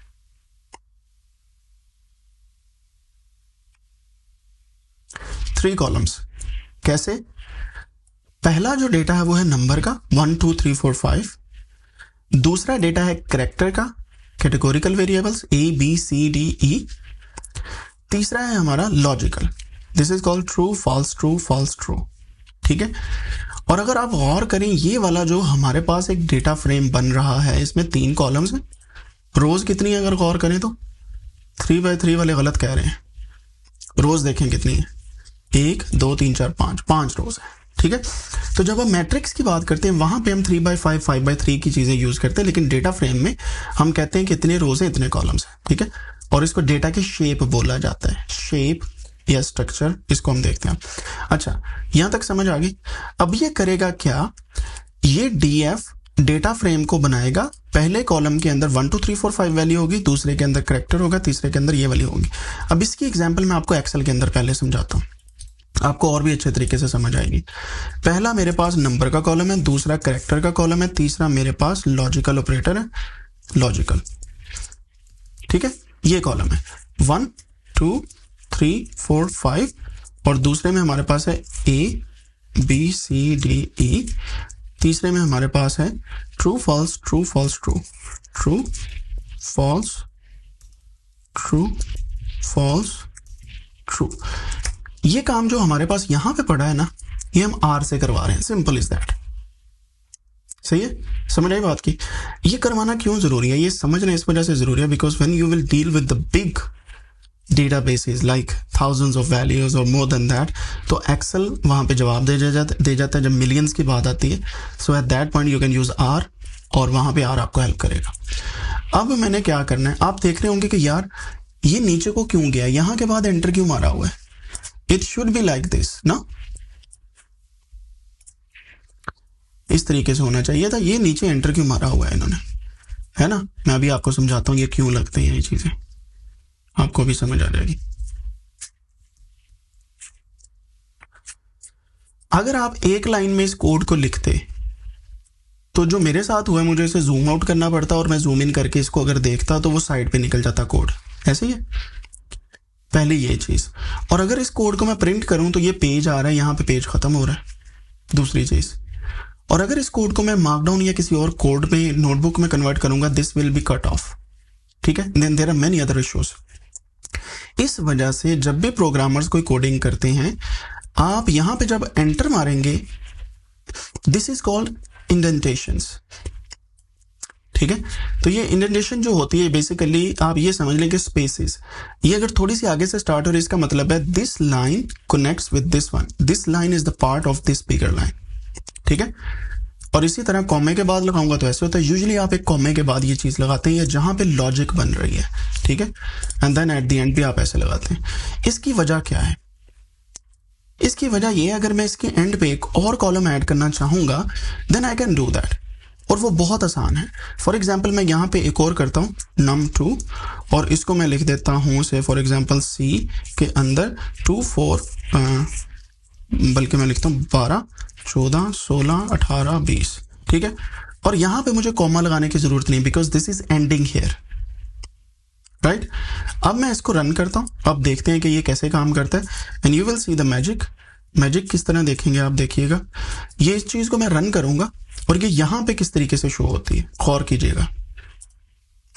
3 कॉलम्स। कैसे? पहला जो डेटा है वो है नंबर का 1 2 3 4 5। दूसरा डेटा है कैरेक्टर का, categorical variables A B C D E। तीसरा है हमारा logical, this is called true false true false true. ठीक है, और अगर आप गौर करें ये वाला जो हमारे पास एक डेटा फ्रेम बन रहा है इसमें 3 कॉलम्स हैं। रोज कितनी है अगर गौर करें तो 3 by 3 वाले गलत कह रहे हैं। रोज देखें कितनी है, 1 2 3 4 5 रोज है। ठीक है, तो जब हम मैट्रिक्स की बात करते हैं वहां पे हम 3 by 5 5 by 3 की चीजें यूज करते हैं, लेकिन डेटा फ्रेम में हम कहते हैं कि इतने रोज है इतने कॉलम्स है। ठीक है, और इसको डेटा की शेप बोला जाता है, शेप या स्ट्रक्चर, इसको हम देखते हैं। अच्छा, यहां तक समझ आ गई। अब ये करेगा क्या, ये डीएफ डेटा फ्रेम को बनाएगा। पहले कॉलम के अंदर 1 2 3 4 5 वैल्यू होगी, दूसरे के अंदर कैरेक्टर होगा, तीसरे के अंदर ये वैल्यू होगी। अब इसकी एग्जांपल मैं आपको एक्सेल के अंदर पहले समझाता हूँ, आपको और भी अच्छे तरीके से समझ आएगी। पहला मेरे पास नंबर का कॉलम है, दूसरा कैरेक्टर का कॉलम है, तीसरा मेरे पास लॉजिकल ऑपरेटर है, लॉजिकल। ठीक है, ये कॉलम है 1 2 3 4 5 और दूसरे में हमारे पास है A B C D E। तीसरे में हमारे पास है true false true false true, true false true false true. ये काम जो हमारे पास यहां पे पड़ा है ना, ये हम R से करवा रहे हैं, सिंपल इज दैट। सही है, समझ आई बात की? ये करवाना क्यों जरूरी है, ये समझना इस वजह से जरूरी है because when you will deal with the big databases like thousands of values or more than that, तो एक्सेल वहां पे जवाब दे जाता है जब मिलियंस की बात आती है। So at that point you can use R और वहां पे R आपको हेल्प करेगा। अब मैंने क्या करना है, आप देख रहे होंगे कि यार ये नीचे को क्यों गया, यहां के बाद एंटर क्यों मारा हुआ है? It should be like this ना, इस तरीके से होना चाहिए था। ये नीचे एंटर क्यों मारा हुआ है इन्होंने, है ना? मैं अभी आपको समझाता हूँ ये क्यों लगते हैं, ये चीजें आपको भी समझ आ जाएगी। अगर आप एक लाइन में इस कोड को लिखते तो जो मेरे साथ हुआ है, मुझे इसे जूम आउट करना पड़ता और मैं जूम इन करके इसको अगर देखता तो वो साइड पे निकल जाता कोड, ऐसे ही है पहले ये चीज। और अगर इस कोड को मैं प्रिंट करूं तो ये पेज आ रहा है, यहां पे पेज खत्म हो रहा है, दूसरी चीज। और अगर इस कोड को मैं मार्कडाउन या किसी और कोड में नोटबुक में कन्वर्ट करूंगा, this will be cut off. ठीक है, then there are many other issues. इस वजह से जब भी प्रोग्रामर्स कोई कोडिंग करते हैं, आप यहां पे जब एंटर मारेंगे, दिस इज कॉल्ड इंडेंटेशंस। ठीक है, तो ये इंडेंटेशन जो होती है बेसिकली आप ये समझ लें कि स्पेसेस, ये अगर थोड़ी सी आगे से स्टार्ट हो रही है इसका मतलब है this line connects with this one, this line is the part of this bigger line. ठीक है, और इसी तरह कॉमे के बाद लगाऊंगा तो ऐसे होता है, यूजुअली आप एक कॉमे के बाद ये चीज लगाते हैं जहां पे लॉजिक बन रही है। ठीक है, and then at the end भी आप ऐसे लगाते हैं। इसकी वजह क्या है? इसकी वजह ये है, अगर मैं इसके एंड पे एक और कॉलम ऐड करना चाहूंगा then I can do that, और वो बहुत आसान है। फॉर एग्जाम्पल मैं यहाँ पे एक और करता हूँ num2 और इसको मैं लिख देता हूँ से फॉर एग्जाम्पल C के अंदर 2 4 बल्कि मैं लिखता हूँ 12 14 16 18 20। ठीक है, और यहाँ पे मुझे कॉमा लगाने की जरूरत नहीं because this is ending here, right. अब मैं इसको रन करता हूँ, अब देखते हैं कि ये कैसे काम करता है and you will see the magic. Magic किस तरह देखेंगे आप, देखिएगा ये इस चीज को मैं रन करूंगा और ये यहां पे किस तरीके से शो होती है, गौर कीजिएगा,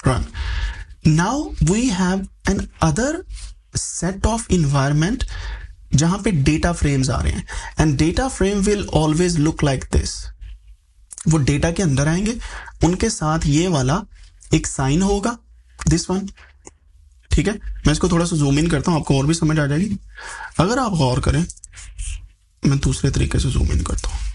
run. Now we have an other set of environment जहां पे डेटा फ्रेम्स आ रहे हैं, and data frame will always look like this. वो डेटा के अंदर आएंगे, उनके साथ ये वाला एक साइन होगा, दिस वन. ठीक है, मैं इसको थोड़ा सा जूम इन करता हूं, आपको और भी समझ आ जाएगी. अगर आप गौर करें, मैं दूसरे तरीके से जूम इन करता हूं.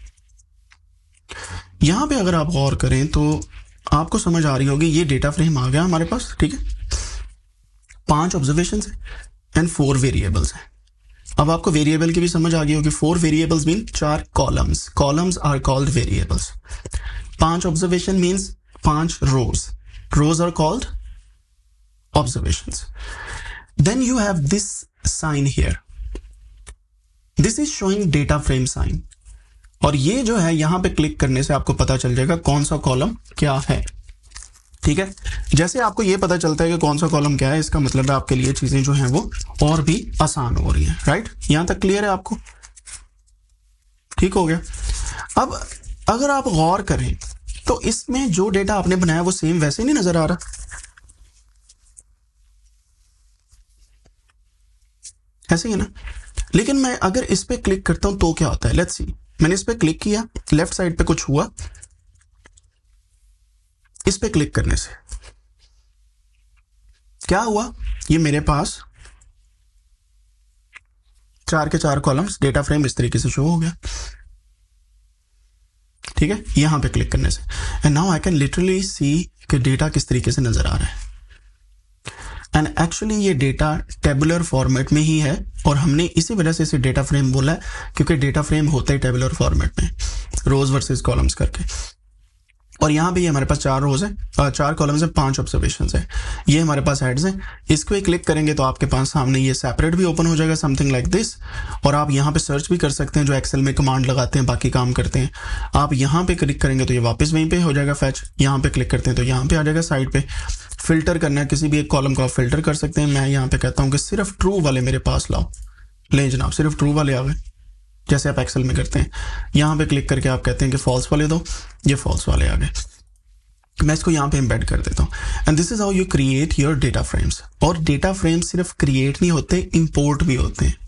यहां पे अगर आप गौर करें तो आपको समझ आ रही होगी, ये डेटा फ्रेम आ गया हमारे पास. ठीक है, 5 ऑब्जर्वेशन है एंड 4 वेरिएबल्स हैं. अब आपको वेरिएबल की भी समझ आ गई होगी. 4 variables mean 4 columns. Columns are called variables. 5 observation means 5 rows. Rows are called observations. Then you have this sign here. This is showing data frame sign. और ये जो है यहां पे क्लिक करने से आपको पता चल जाएगा कौन सा कॉलम क्या है. ठीक है, जैसे आपको ये पता चलता है कि कौन सा कॉलम क्या है, इसका मतलब है आपके लिए चीजें जो हैं वो और भी आसान हो रही हैं. राइट, यहां तक क्लियर है आपको? ठीक हो गया. अब अगर आप गौर करें तो इसमें जो डेटा आपने बनाया वो सेम वैसे नहीं नजर आ रहा, ऐसे ही ना. लेकिन मैं अगर इस पे क्लिक करता हूं तो क्या होता है, लेट्स सी. मैंने इस पे क्लिक किया, लेफ्ट साइड पे कुछ हुआ. इस पे क्लिक करने से क्या हुआ, ये मेरे पास 4 के 4 कॉलम्स डेटा फ्रेम इस तरीके से शो हो गया. ठीक है, यहां पे क्लिक करने से, and now I can literally see कि डेटा किस तरीके से नजर आ रहा है. एंड एक्चुअली ये डेटा टेबुलर फॉर्मेट में ही है, और हमने इसी वजह से इसे डेटा फ्रेम बोला है, क्योंकि डेटा फ्रेम होता है टेबुलर फॉर्मेट में, रोज वर्सेस कॉलम्स करके. और यहाँ पे हमारे पास 4 रोज है, 4 कॉलम्स है, 5 ऑब्जर्वेशंस है. ये हमारे पास हेड्स हैं. इसको ही क्लिक करेंगे तो आपके पास सामने ये सेपरेट भी ओपन हो जाएगा, समथिंग लाइक दिस. और आप यहाँ पे सर्च भी कर सकते हैं, जो एक्सेल में कमांड लगाते हैं, बाकी काम करते हैं. आप यहाँ पे क्लिक करेंगे तो ये वापस वहीं पे हो जाएगा फैच. यहाँ पे क्लिक करते हैं तो यहाँ पे आ जाएगा साइड पे. फिल्टर करना है, किसी भी एक कॉलम को आप फिल्टर कर सकते हैं. मैं यहाँ पे कहता हूँ कि सिर्फ ट्रू वाले मेरे पास लाओ. ले जनाब, सिर्फ ट्रू वाले आ गए, जैसे आप एक्सेल में करते हैं. यहाँ पे क्लिक करके आप कहते हैं कि फॉल्स वाले दो, ये फॉल्स वाले आ गए. मैं इसको यहाँ पे एम्बेड कर देता हूँ. And this is how you create your data frames. और डेटा फ्रेम्स सिर्फ क्रिएट नहीं होते, इंपोर्ट भी होते हैं.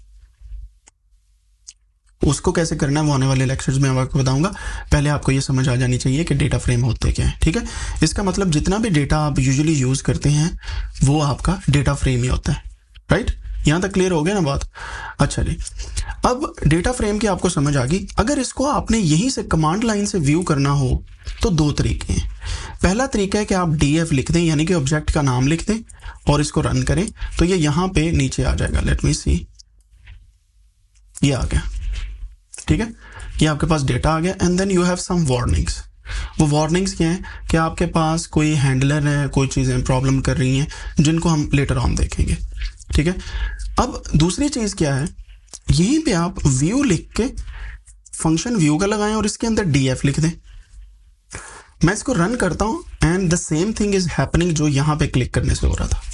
उसको कैसे करना है वो आने वाले लेक्चर्स में मैं आपको बताऊंगा. पहले आपको ये समझ आ जानी चाहिए कि डेटा फ्रेम होते क्या है. ठीक है, इसका मतलब जितना भी डेटा आप यूजुअली यूज करते हैं वो आपका डेटा फ्रेम ही होता है. राइट, यहां तक क्लियर हो गया ना बात? अच्छा जी, अब डेटा फ्रेम की आपको समझ आ गई. अगर इसको आपने यहीं से कमांड लाइन से व्यू करना हो तो 2 तरीके हैं. पहला तरीका है कि आप DF लिख दें, यानी कि ऑब्जेक्ट का नाम लिख दें और इसको रन करें तो ये यहां पे नीचे आ जाएगा. लेट मी सी, ये आ गया. ठीक है, ये आपके पास डेटा आ गया. And then you have some warnings. वो वार्निंग्स क्या है कि आपके पास कोई हैंडलर है, कोई चीजें प्रॉब्लम कर रही हैं, जिनको हम लेटर ऑन देखेंगे. ठीक है, अब दूसरी चीज क्या है, यहीं पे आप व्यू लिख के फंक्शन व्यू का लगाएं और इसके अंदर DF लिख दें. मैं इसको रन करता हूं and the same thing is happening जो यहां पे क्लिक करने से हो रहा था.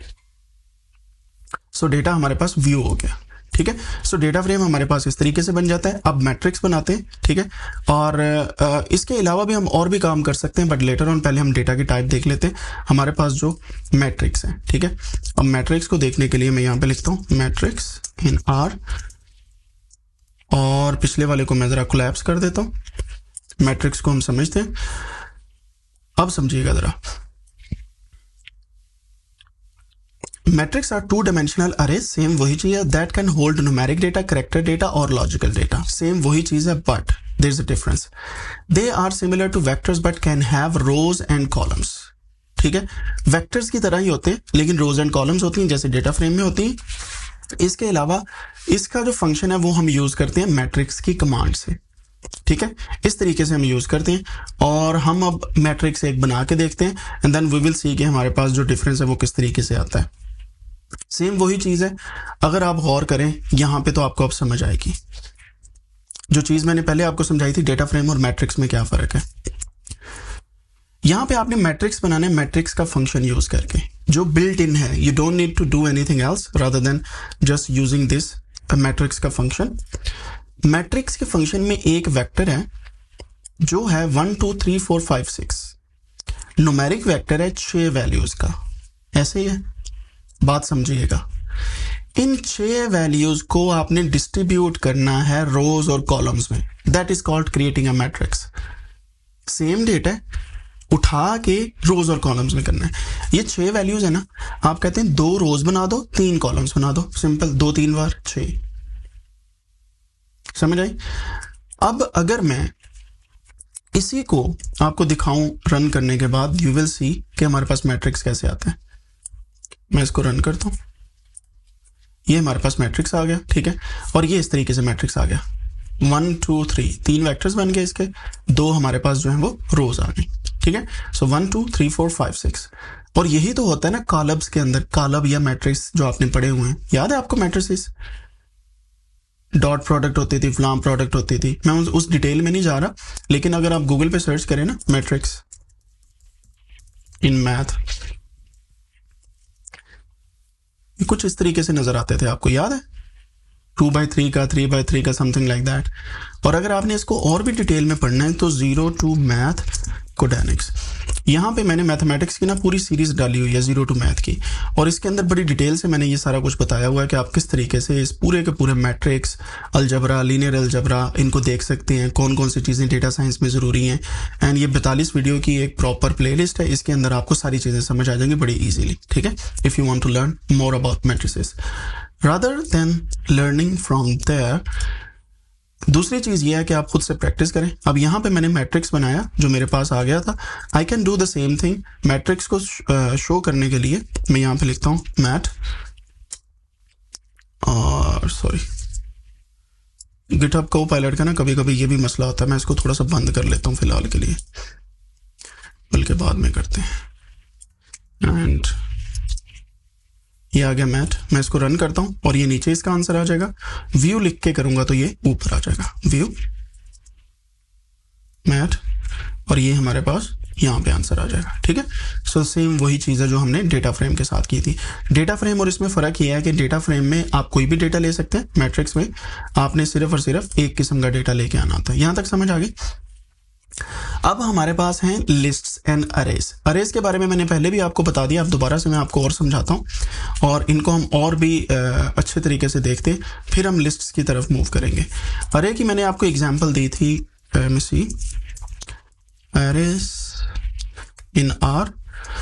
सो डेटा हमारे पास व्यू हो गया. ठीक है, सो डेटा फ्रेम हमारे पास इस तरीके से बन जाता है. अब मैट्रिक्स बनाते हैं. ठीक है, और इसके अलावा भी हम और भी काम कर सकते हैं, बट लेटर ऑन पहले हम डेटा की टाइप देख लेते हैं. हमारे पास जो मैट्रिक्स है, ठीक है, अब मैट्रिक्स को देखने के लिए मैं यहाँ पे लिखता हूँ मैट्रिक्स इन R, और पिछले वाले को मैं जरा कोलैप्स कर देता हूँ. मैट्रिक्स को हम समझते हैं. अब समझिएगा जरा. Matrix are 2-dimensional arrays. Same वही चीज है, that can hold numeric data, character data और लॉजिकल डेटा. सेम वही चीज है, but there is a difference. They are similar to vectors but can have rows and columns. ठीक है, vectors की तरह ही होते हैं, लेकिन रोज एंड कॉलम्स होती हैं जैसे डेटा फ्रेम में होती हैं. इसके अलावा इसका जो फंक्शन है वो हम यूज करते हैं मैट्रिक्स की कमांड से. ठीक है, इस तरीके से हम यूज करते हैं. और हम अब मैट्रिक्स एक बना के देखते हैं and then we will see कि हमारे पास जो डिफरेंस है वो किस तरीके से आता है. सेम वही चीज है, अगर आप गौर करें यहां पे तो आपको अब समझ आएगी. जो चीज मैंने पहले आपको समझाई थी डेटा फ्रेम और मैट्रिक्स में क्या फर्क है. यहां पे आपने मैट्रिक्स बनाना है मैट्रिक्स का फंक्शन यूज करके जो बिल्ट इन है. You don't need to do anything else rather than just using this matrix का फंक्शन. मैट्रिक्स के फंक्शन में एक वेक्टर है जो है 1 2 3 4 5 6. न्यूमेरिक वेक्टर है 6 वैल्यूज का, ऐसे ही है, बात समझिएगा। इन 6 वैल्यूज को आपने डिस्ट्रीब्यूट करना है रोज और कॉलम्स में, that is called creating a matrix. Same data है, उठा के रोज और कॉलम्स में करना है। ये 6 वैल्यूज है ना, आप कहते हैं 2 रोज बना दो 3 कॉलम्स बना दो, सिंपल, 2 3 बार 6, समझ आई। अब अगर मैं इसी को आपको दिखाऊं रन करने के बाद, यू विल सी कि हमारे पास मैट्रिक्स कैसे आता है। मैं इसको रन करता हूं, ये हमारे पास मैट्रिक्स आ गया, ठीक है। और ये इस तरीके से मैट्रिक्स आ गया, 1 2 3, 3 वेक्टर्स बन गए इसके, 2 हमारे पास जो है वो रोज आ गई, ठीक है। सो 1 2 3 4 5 6। और यही तो होता है ना कॉलम्स के अंदर, कॉलम या मैट्रिक्स जो आपने पढ़े हुए हैं, याद है आपको मैट्रिसेस, डॉट प्रोडक्ट होती थी, फ्लाम प्रोडक्ट होती थी। मैं उस डिटेल में नहीं जा रहा, लेकिन अगर आप गूगल पे सर्च करें ना मैट्रिक्स इन मैथ, कुछ इस तरीके से नजर आते थे, आपको याद है, 2/3 का, 3/3 का, समथिंग लाइक दैट। और अगर आपने इसको और भी डिटेल में पढ़ना है तो 0 to मैथ कोडेनिक्स, यहाँ पे मैंने मैथमेटिक्स की ना पूरी सीरीज डाली हुई है 0 to मैथ की, और इसके अंदर बड़ी डिटेल से मैंने ये सारा कुछ बताया हुआ है कि आप किस तरीके से इस पूरे के पूरे मैट्रिक्स, अलजबरा, लीनियर अलजबरा, इनको देख सकते हैं, कौन कौन सी चीज़ें डेटा साइंस में ज़रूरी हैं। एंड ये 42 वीडियो की एक प्रॉपर प्लेलिस्ट है, इसके अंदर आपको सारी चीज़ें समझ आ जाएंगी बड़ी ईजिली, ठीक है। If you want to learn more about matrices rather than learning from there, दूसरी चीज ये है कि आप खुद से प्रैक्टिस करें। अब यहाँ पे मैंने मैट्रिक्स बनाया जो मेरे पास आ गया था, I can do the same thing. Matrix को शो करने के लिए मैं यहाँ पे लिखता हूँ मैथ, और सॉरी गिटहब कोपायलट का ना कभी कभी ये भी मसला होता है, मैं इसको थोड़ा सा बंद कर लेता हूँ फिलहाल के लिए, बल्कि बाद में करते हैं। एंड ये आ गया मैथ, मैं इसको रन करता हूं और ये नीचे इसका आंसर आ जाएगा। व्यू लिख के करूंगा तो ये ऊपर आ जाएगा, व्यू मैथ, और ये हमारे पास यहाँ पे आंसर आ जाएगा, ठीक है। सो सेम वही चीज़ है जो हमने डेटा फ्रेम के साथ की थी। डेटा फ्रेम और इसमें फ़र्क ये है कि डेटा फ्रेम में आप कोई भी डेटा ले सकते हैं, मैट्रिक्स में आपने सिर्फ और सिर्फ एक किस्म का डेटा लेके आना होता है। यहाँ तक समझ आ गई। अब हमारे पास हैं लिस्ट्स एंड अरेज। अरेज के बारे में मैंने पहले भी आपको बता दिया, अब दोबारा से मैं आपको और समझाता हूँ और इनको हम और भी अच्छे तरीके से देखते हैं, फिर हम लिस्ट्स की तरफ मूव करेंगे। अरे की मैंने आपको एग्जांपल दी थी, सी अरेज इन आर।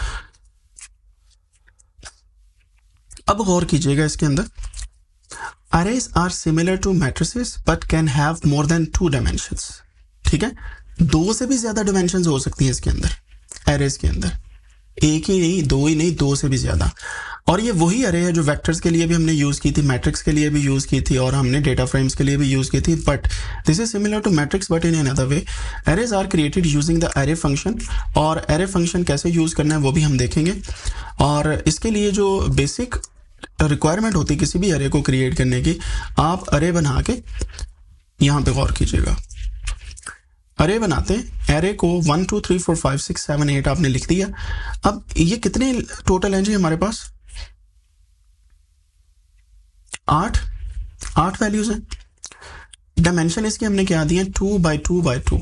अब गौर कीजिएगा इसके अंदर, arrays are similar to matrices but can have more than 2 dimensions, ठीक है। 2 से भी ज्यादा डायमेंशंस हो सकती हैं इसके अंदर, एरेज के अंदर, एक ही नहीं, 2 ही नहीं, 2 से भी ज्यादा। और ये वही अरे है जो वेक्टर्स के लिए भी हमने यूज की थी, मैट्रिक्स के लिए भी यूज की थी, और हमने डेटा फ्रेम्स के लिए भी यूज की थी। But this is similar to matrix but in another way. Arrays are created using the array function, और अरे फंक्शन कैसे यूज करना है वो भी हम देखेंगे। और इसके लिए जो बेसिक रिक्वायरमेंट होती है किसी भी अरे को क्रिएट करने की, आप अरे बना के, यहाँ पे गौर कीजिएगा, अरे बनाते हैं, एरे को 1 2 3 4 5 6 7 8 आपने लिख दिया। अब ये कितने टोटल हैं जी हमारे पास? 8 वैल्यूज हैं। डायमेंशन इसकी हमने क्या दिए? 2x2x2,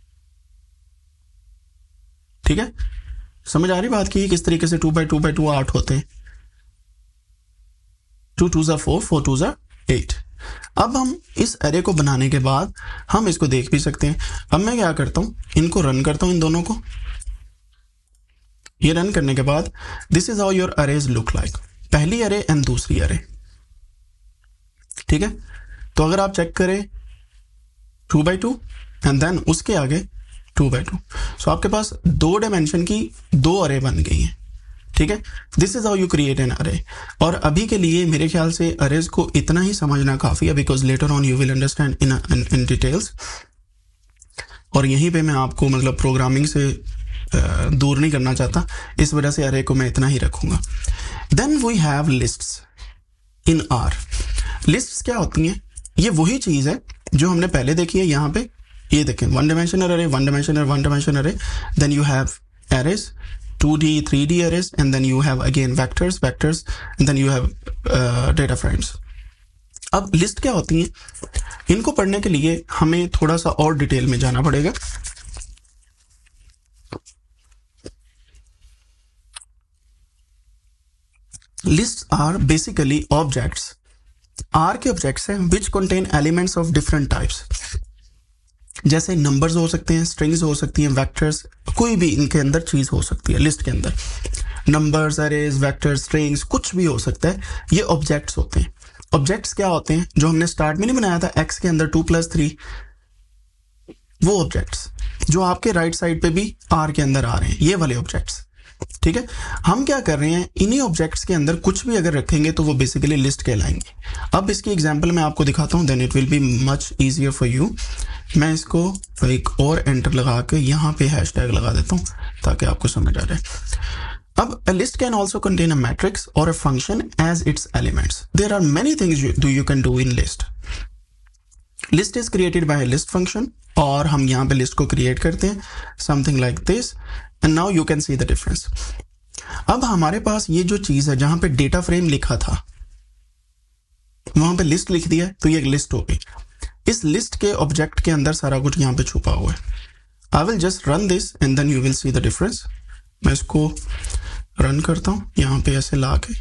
ठीक है। समझ आ रही बात की किस तरीके से 2x2x2 8 होते हैं। 2 2s are 4, 4 2s are 8। अब हम इस अरे को बनाने के बाद हम इसको देख भी सकते हैं। अब मैं क्या करता हूं, इनको रन करता हूं, इन दोनों को। ये रन करने के बाद this is how your arrays look like, पहली अरे एंड दूसरी अरे, ठीक है। तो अगर आप चेक करें 2x2 एंड देन उसके आगे 2x2, सो आपके पास 2 डायमेंशन की 2 अरे बन गई हैं, ठीक है। This is how you create an array. और अभी के लिए मेरे ख्याल से अरेज को इतना ही समझना काफी है, because later on you will understand in details. और यहीं पे मैं आपको मतलब प्रोग्रामिंग से दूर नहीं करना चाहता, इस वजह से अरे को मैं इतना ही रखूंगा। Then we have lists in R. Lists क्या होती हैं? ये वही चीज है जो हमने पहले देखी है। यहाँ पे ये देखें, 1 dimensional array, 1 dimensional, 1 dimensional array, then you have arrays, 2D 3D arrays, and then you have again vectors, and then you have data frames. अब लिस्ट क्या होती हैं? इनको पढ़ने के लिए हमें थोड़ा सा और डिटेल में जाना पड़ेगा। List are basically objects, R के ऑब्जेक्ट्स हैं which contain elements of different types, जैसे नंबर्स हो सकते हैं, स्ट्रिंग्स हो सकती हैं, वेक्टर्स, कोई भी इनके अंदर चीज हो सकती है। लिस्ट के अंदर नंबर्स, अरेज, वेक्टर्स, स्ट्रिंग्स, कुछ भी हो सकता है, ये ऑब्जेक्ट्स होते हैं। ऑब्जेक्ट्स क्या होते हैं, जो हमने स्टार्ट में नहीं बनाया था एक्स के अंदर 2 + 3, वो ऑब्जेक्ट्स जो आपके राइट साइड पे भी आर के अंदर आ रहे हैं, ये वाले ऑब्जेक्ट्स। ठीक है, हम क्या कर रहे हैं, इन्हीं ऑब्जेक्ट्स के अंदर कुछ भी अगर रखेंगे तो वो बेसिकली लिस्ट कहलाएंगे। अब इसकी एग्जांपल मैं आपको दिखाता हूं, then it will be much easier for you. मैं इसको एक और एंटर लगा के यहाँ पे हैशटैग लगा देता हूँ ताकि आपको समझ आ जाए। अब a list can also contain a matrix or a function as its elements. There are many things you can do in list. List is created by a list function, और हम यहाँ पे लिस्ट को क्रिएट करते हैं something like this, and now you can see the difference. अब हमारे पास ये जो चीज है जहां पे डेटा फ्रेम लिखा था वहां पे लिस्ट लिख दिया, तो ये एक लिस्ट हो गई। इस लिस्ट के ऑब्जेक्ट के अंदर सारा कुछ यहाँ पे छुपा हुआ है। I will just run this and then you will see the difference. मैं इसको रन करता हूं यहाँ पे ऐसे ला के,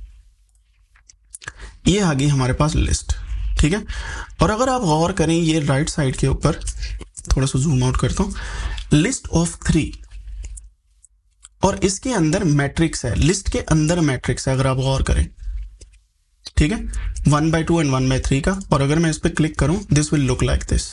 ये आ गई हमारे पास लिस्ट। ठीक है, और अगर आप गौर करें ये राइट साइड के ऊपर, थोड़ा सा जूम आउट करता हूं, लिस्ट ऑफ 3, और इसके अंदर मैट्रिक्स है, लिस्ट के अंदर मैट्रिक्स है अगर आप गौर करें। ठीक है, 1/2 एंड 1/3 का, और अगर मैं इस पर क्लिक करूं this will look like this.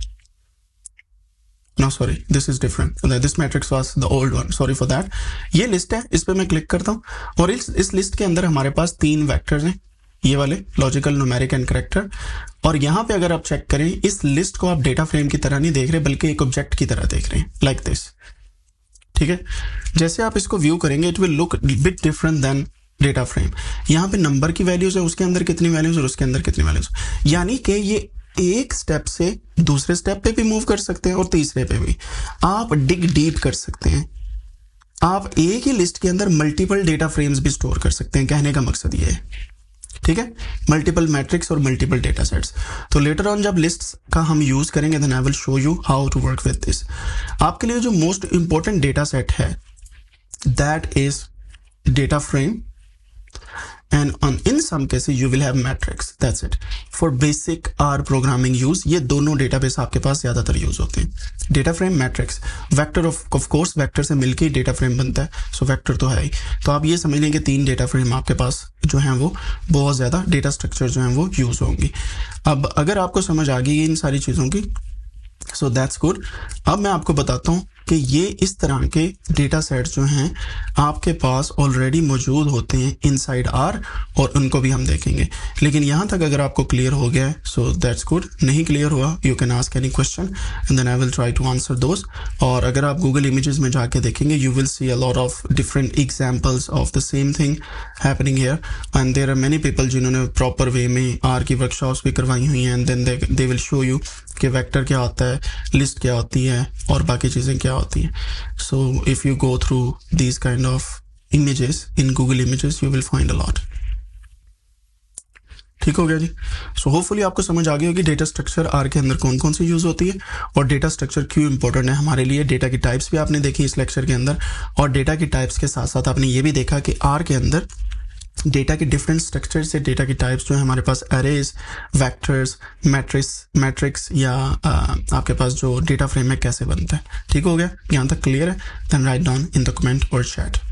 No sorry, this is different, this matrix was the old one, sorry for that. ये लिस्ट है, इस पे मैं क्लिक करता हूं, और इस लिस्ट के अंदर हमारे पास 3 वेक्टर्स हैं, ये वाले लॉजिकल, न्यूमेरिक एंड कैरेक्टर। और यहाँ पे अगर आप चेक करें, इस लिस्ट को आप डेटा फ्रेम की तरह नहीं देख रहे बल्कि एक ऑब्जेक्ट की तरह देख रहे हैं, लाइक दिस। ठीक है, जैसे आप इसको व्यू करेंगे it will look bit different then data frame. यहाँ पे नंबर की वैल्यूज है, उसके अंदर कितनी वैल्यूज और उसके अंदर कितनी वैल्यूज, यानी कि ये एक स्टेप से दूसरे स्टेप पे भी मूव कर सकते हैं और तीसरे पे भी। आप डिग डीप कर सकते हैं, आप एक ही लिस्ट के अंदर मल्टीपल डेटा फ्रेम्स भी स्टोर कर सकते हैं, कहने का मकसद ये है। ठीक है, मल्टीपल मैट्रिक्स और मल्टीपल डेटा सेट्स। तो लेटर ऑन जब लिस्ट्स का हम यूज करेंगे then I will show you how to work with this. आपके लिए जो मोस्ट इंपॉर्टेंट डेटा सेट है that is data frame, and in some cases you will have matrix, that's it for basic R programming use। ये दोनों database आपके पास ज्यादातर use होते हैं, data frame, matrix. Vector of course vector से मिलके ही data frame बनता है, सो वेक्टर तो है ही। तो आप ये समझ लें कि 3 डेटा फ्रेम आपके पास जो हैं वो बहुत ज्यादा डेटा स्ट्रक्चर जो हैं वो यूज होंगी। अब अगर आपको समझ आ गई इन सारी चीजों की, सो दैट्स गुड। अब मैं आपको बताता हूँ कि ये इस तरह के डेटा सेट्स जो हैं आपके पास ऑलरेडी मौजूद होते हैं इनसाइड आर, और उनको भी हम देखेंगे। लेकिन यहाँ तक अगर आपको क्लियर हो गया है सो दैट्स गुड, नहीं क्लियर हुआ you can ask any question and then I will try to answer those. और अगर आप गूगल इमेजेस में जाके देखेंगे you will see a lot of different examples of the same thing happening here, and there are many people जिन्होंने proper way में R की workshops भी करवाई हुई हैं, and then they will show you कि वेक्टर क्या होता है, लिस्ट क्या होती है और बाकी चीज़ें क्या होती हैं। So if you go through these kind of images in Google images you will find a lot. ठीक हो गया जी। सो होपफुली आपको समझ आ गई होगी डेटा स्ट्रक्चर आर के अंदर कौन कौन सी यूज होती है और डेटा स्ट्रक्चर क्यों इंपॉर्टेंट है हमारे लिए। डेटा की टाइप्स भी आपने देखी इस लेक्चर के अंदर, और डेटा की टाइप्स के साथ साथ आपने ये भी देखा कि आर के अंदर डेटा के डिफरेंट स्ट्रक्चर से डेटा की टाइप्स जो है हमारे पास एरेज, वेक्टर्स, मैट्रिक्स या आपके पास जो डेटा फ्रेम है कैसे बनता है। ठीक हो गया, यहाँ तक क्लियर है? Then write down in the comment और चैट।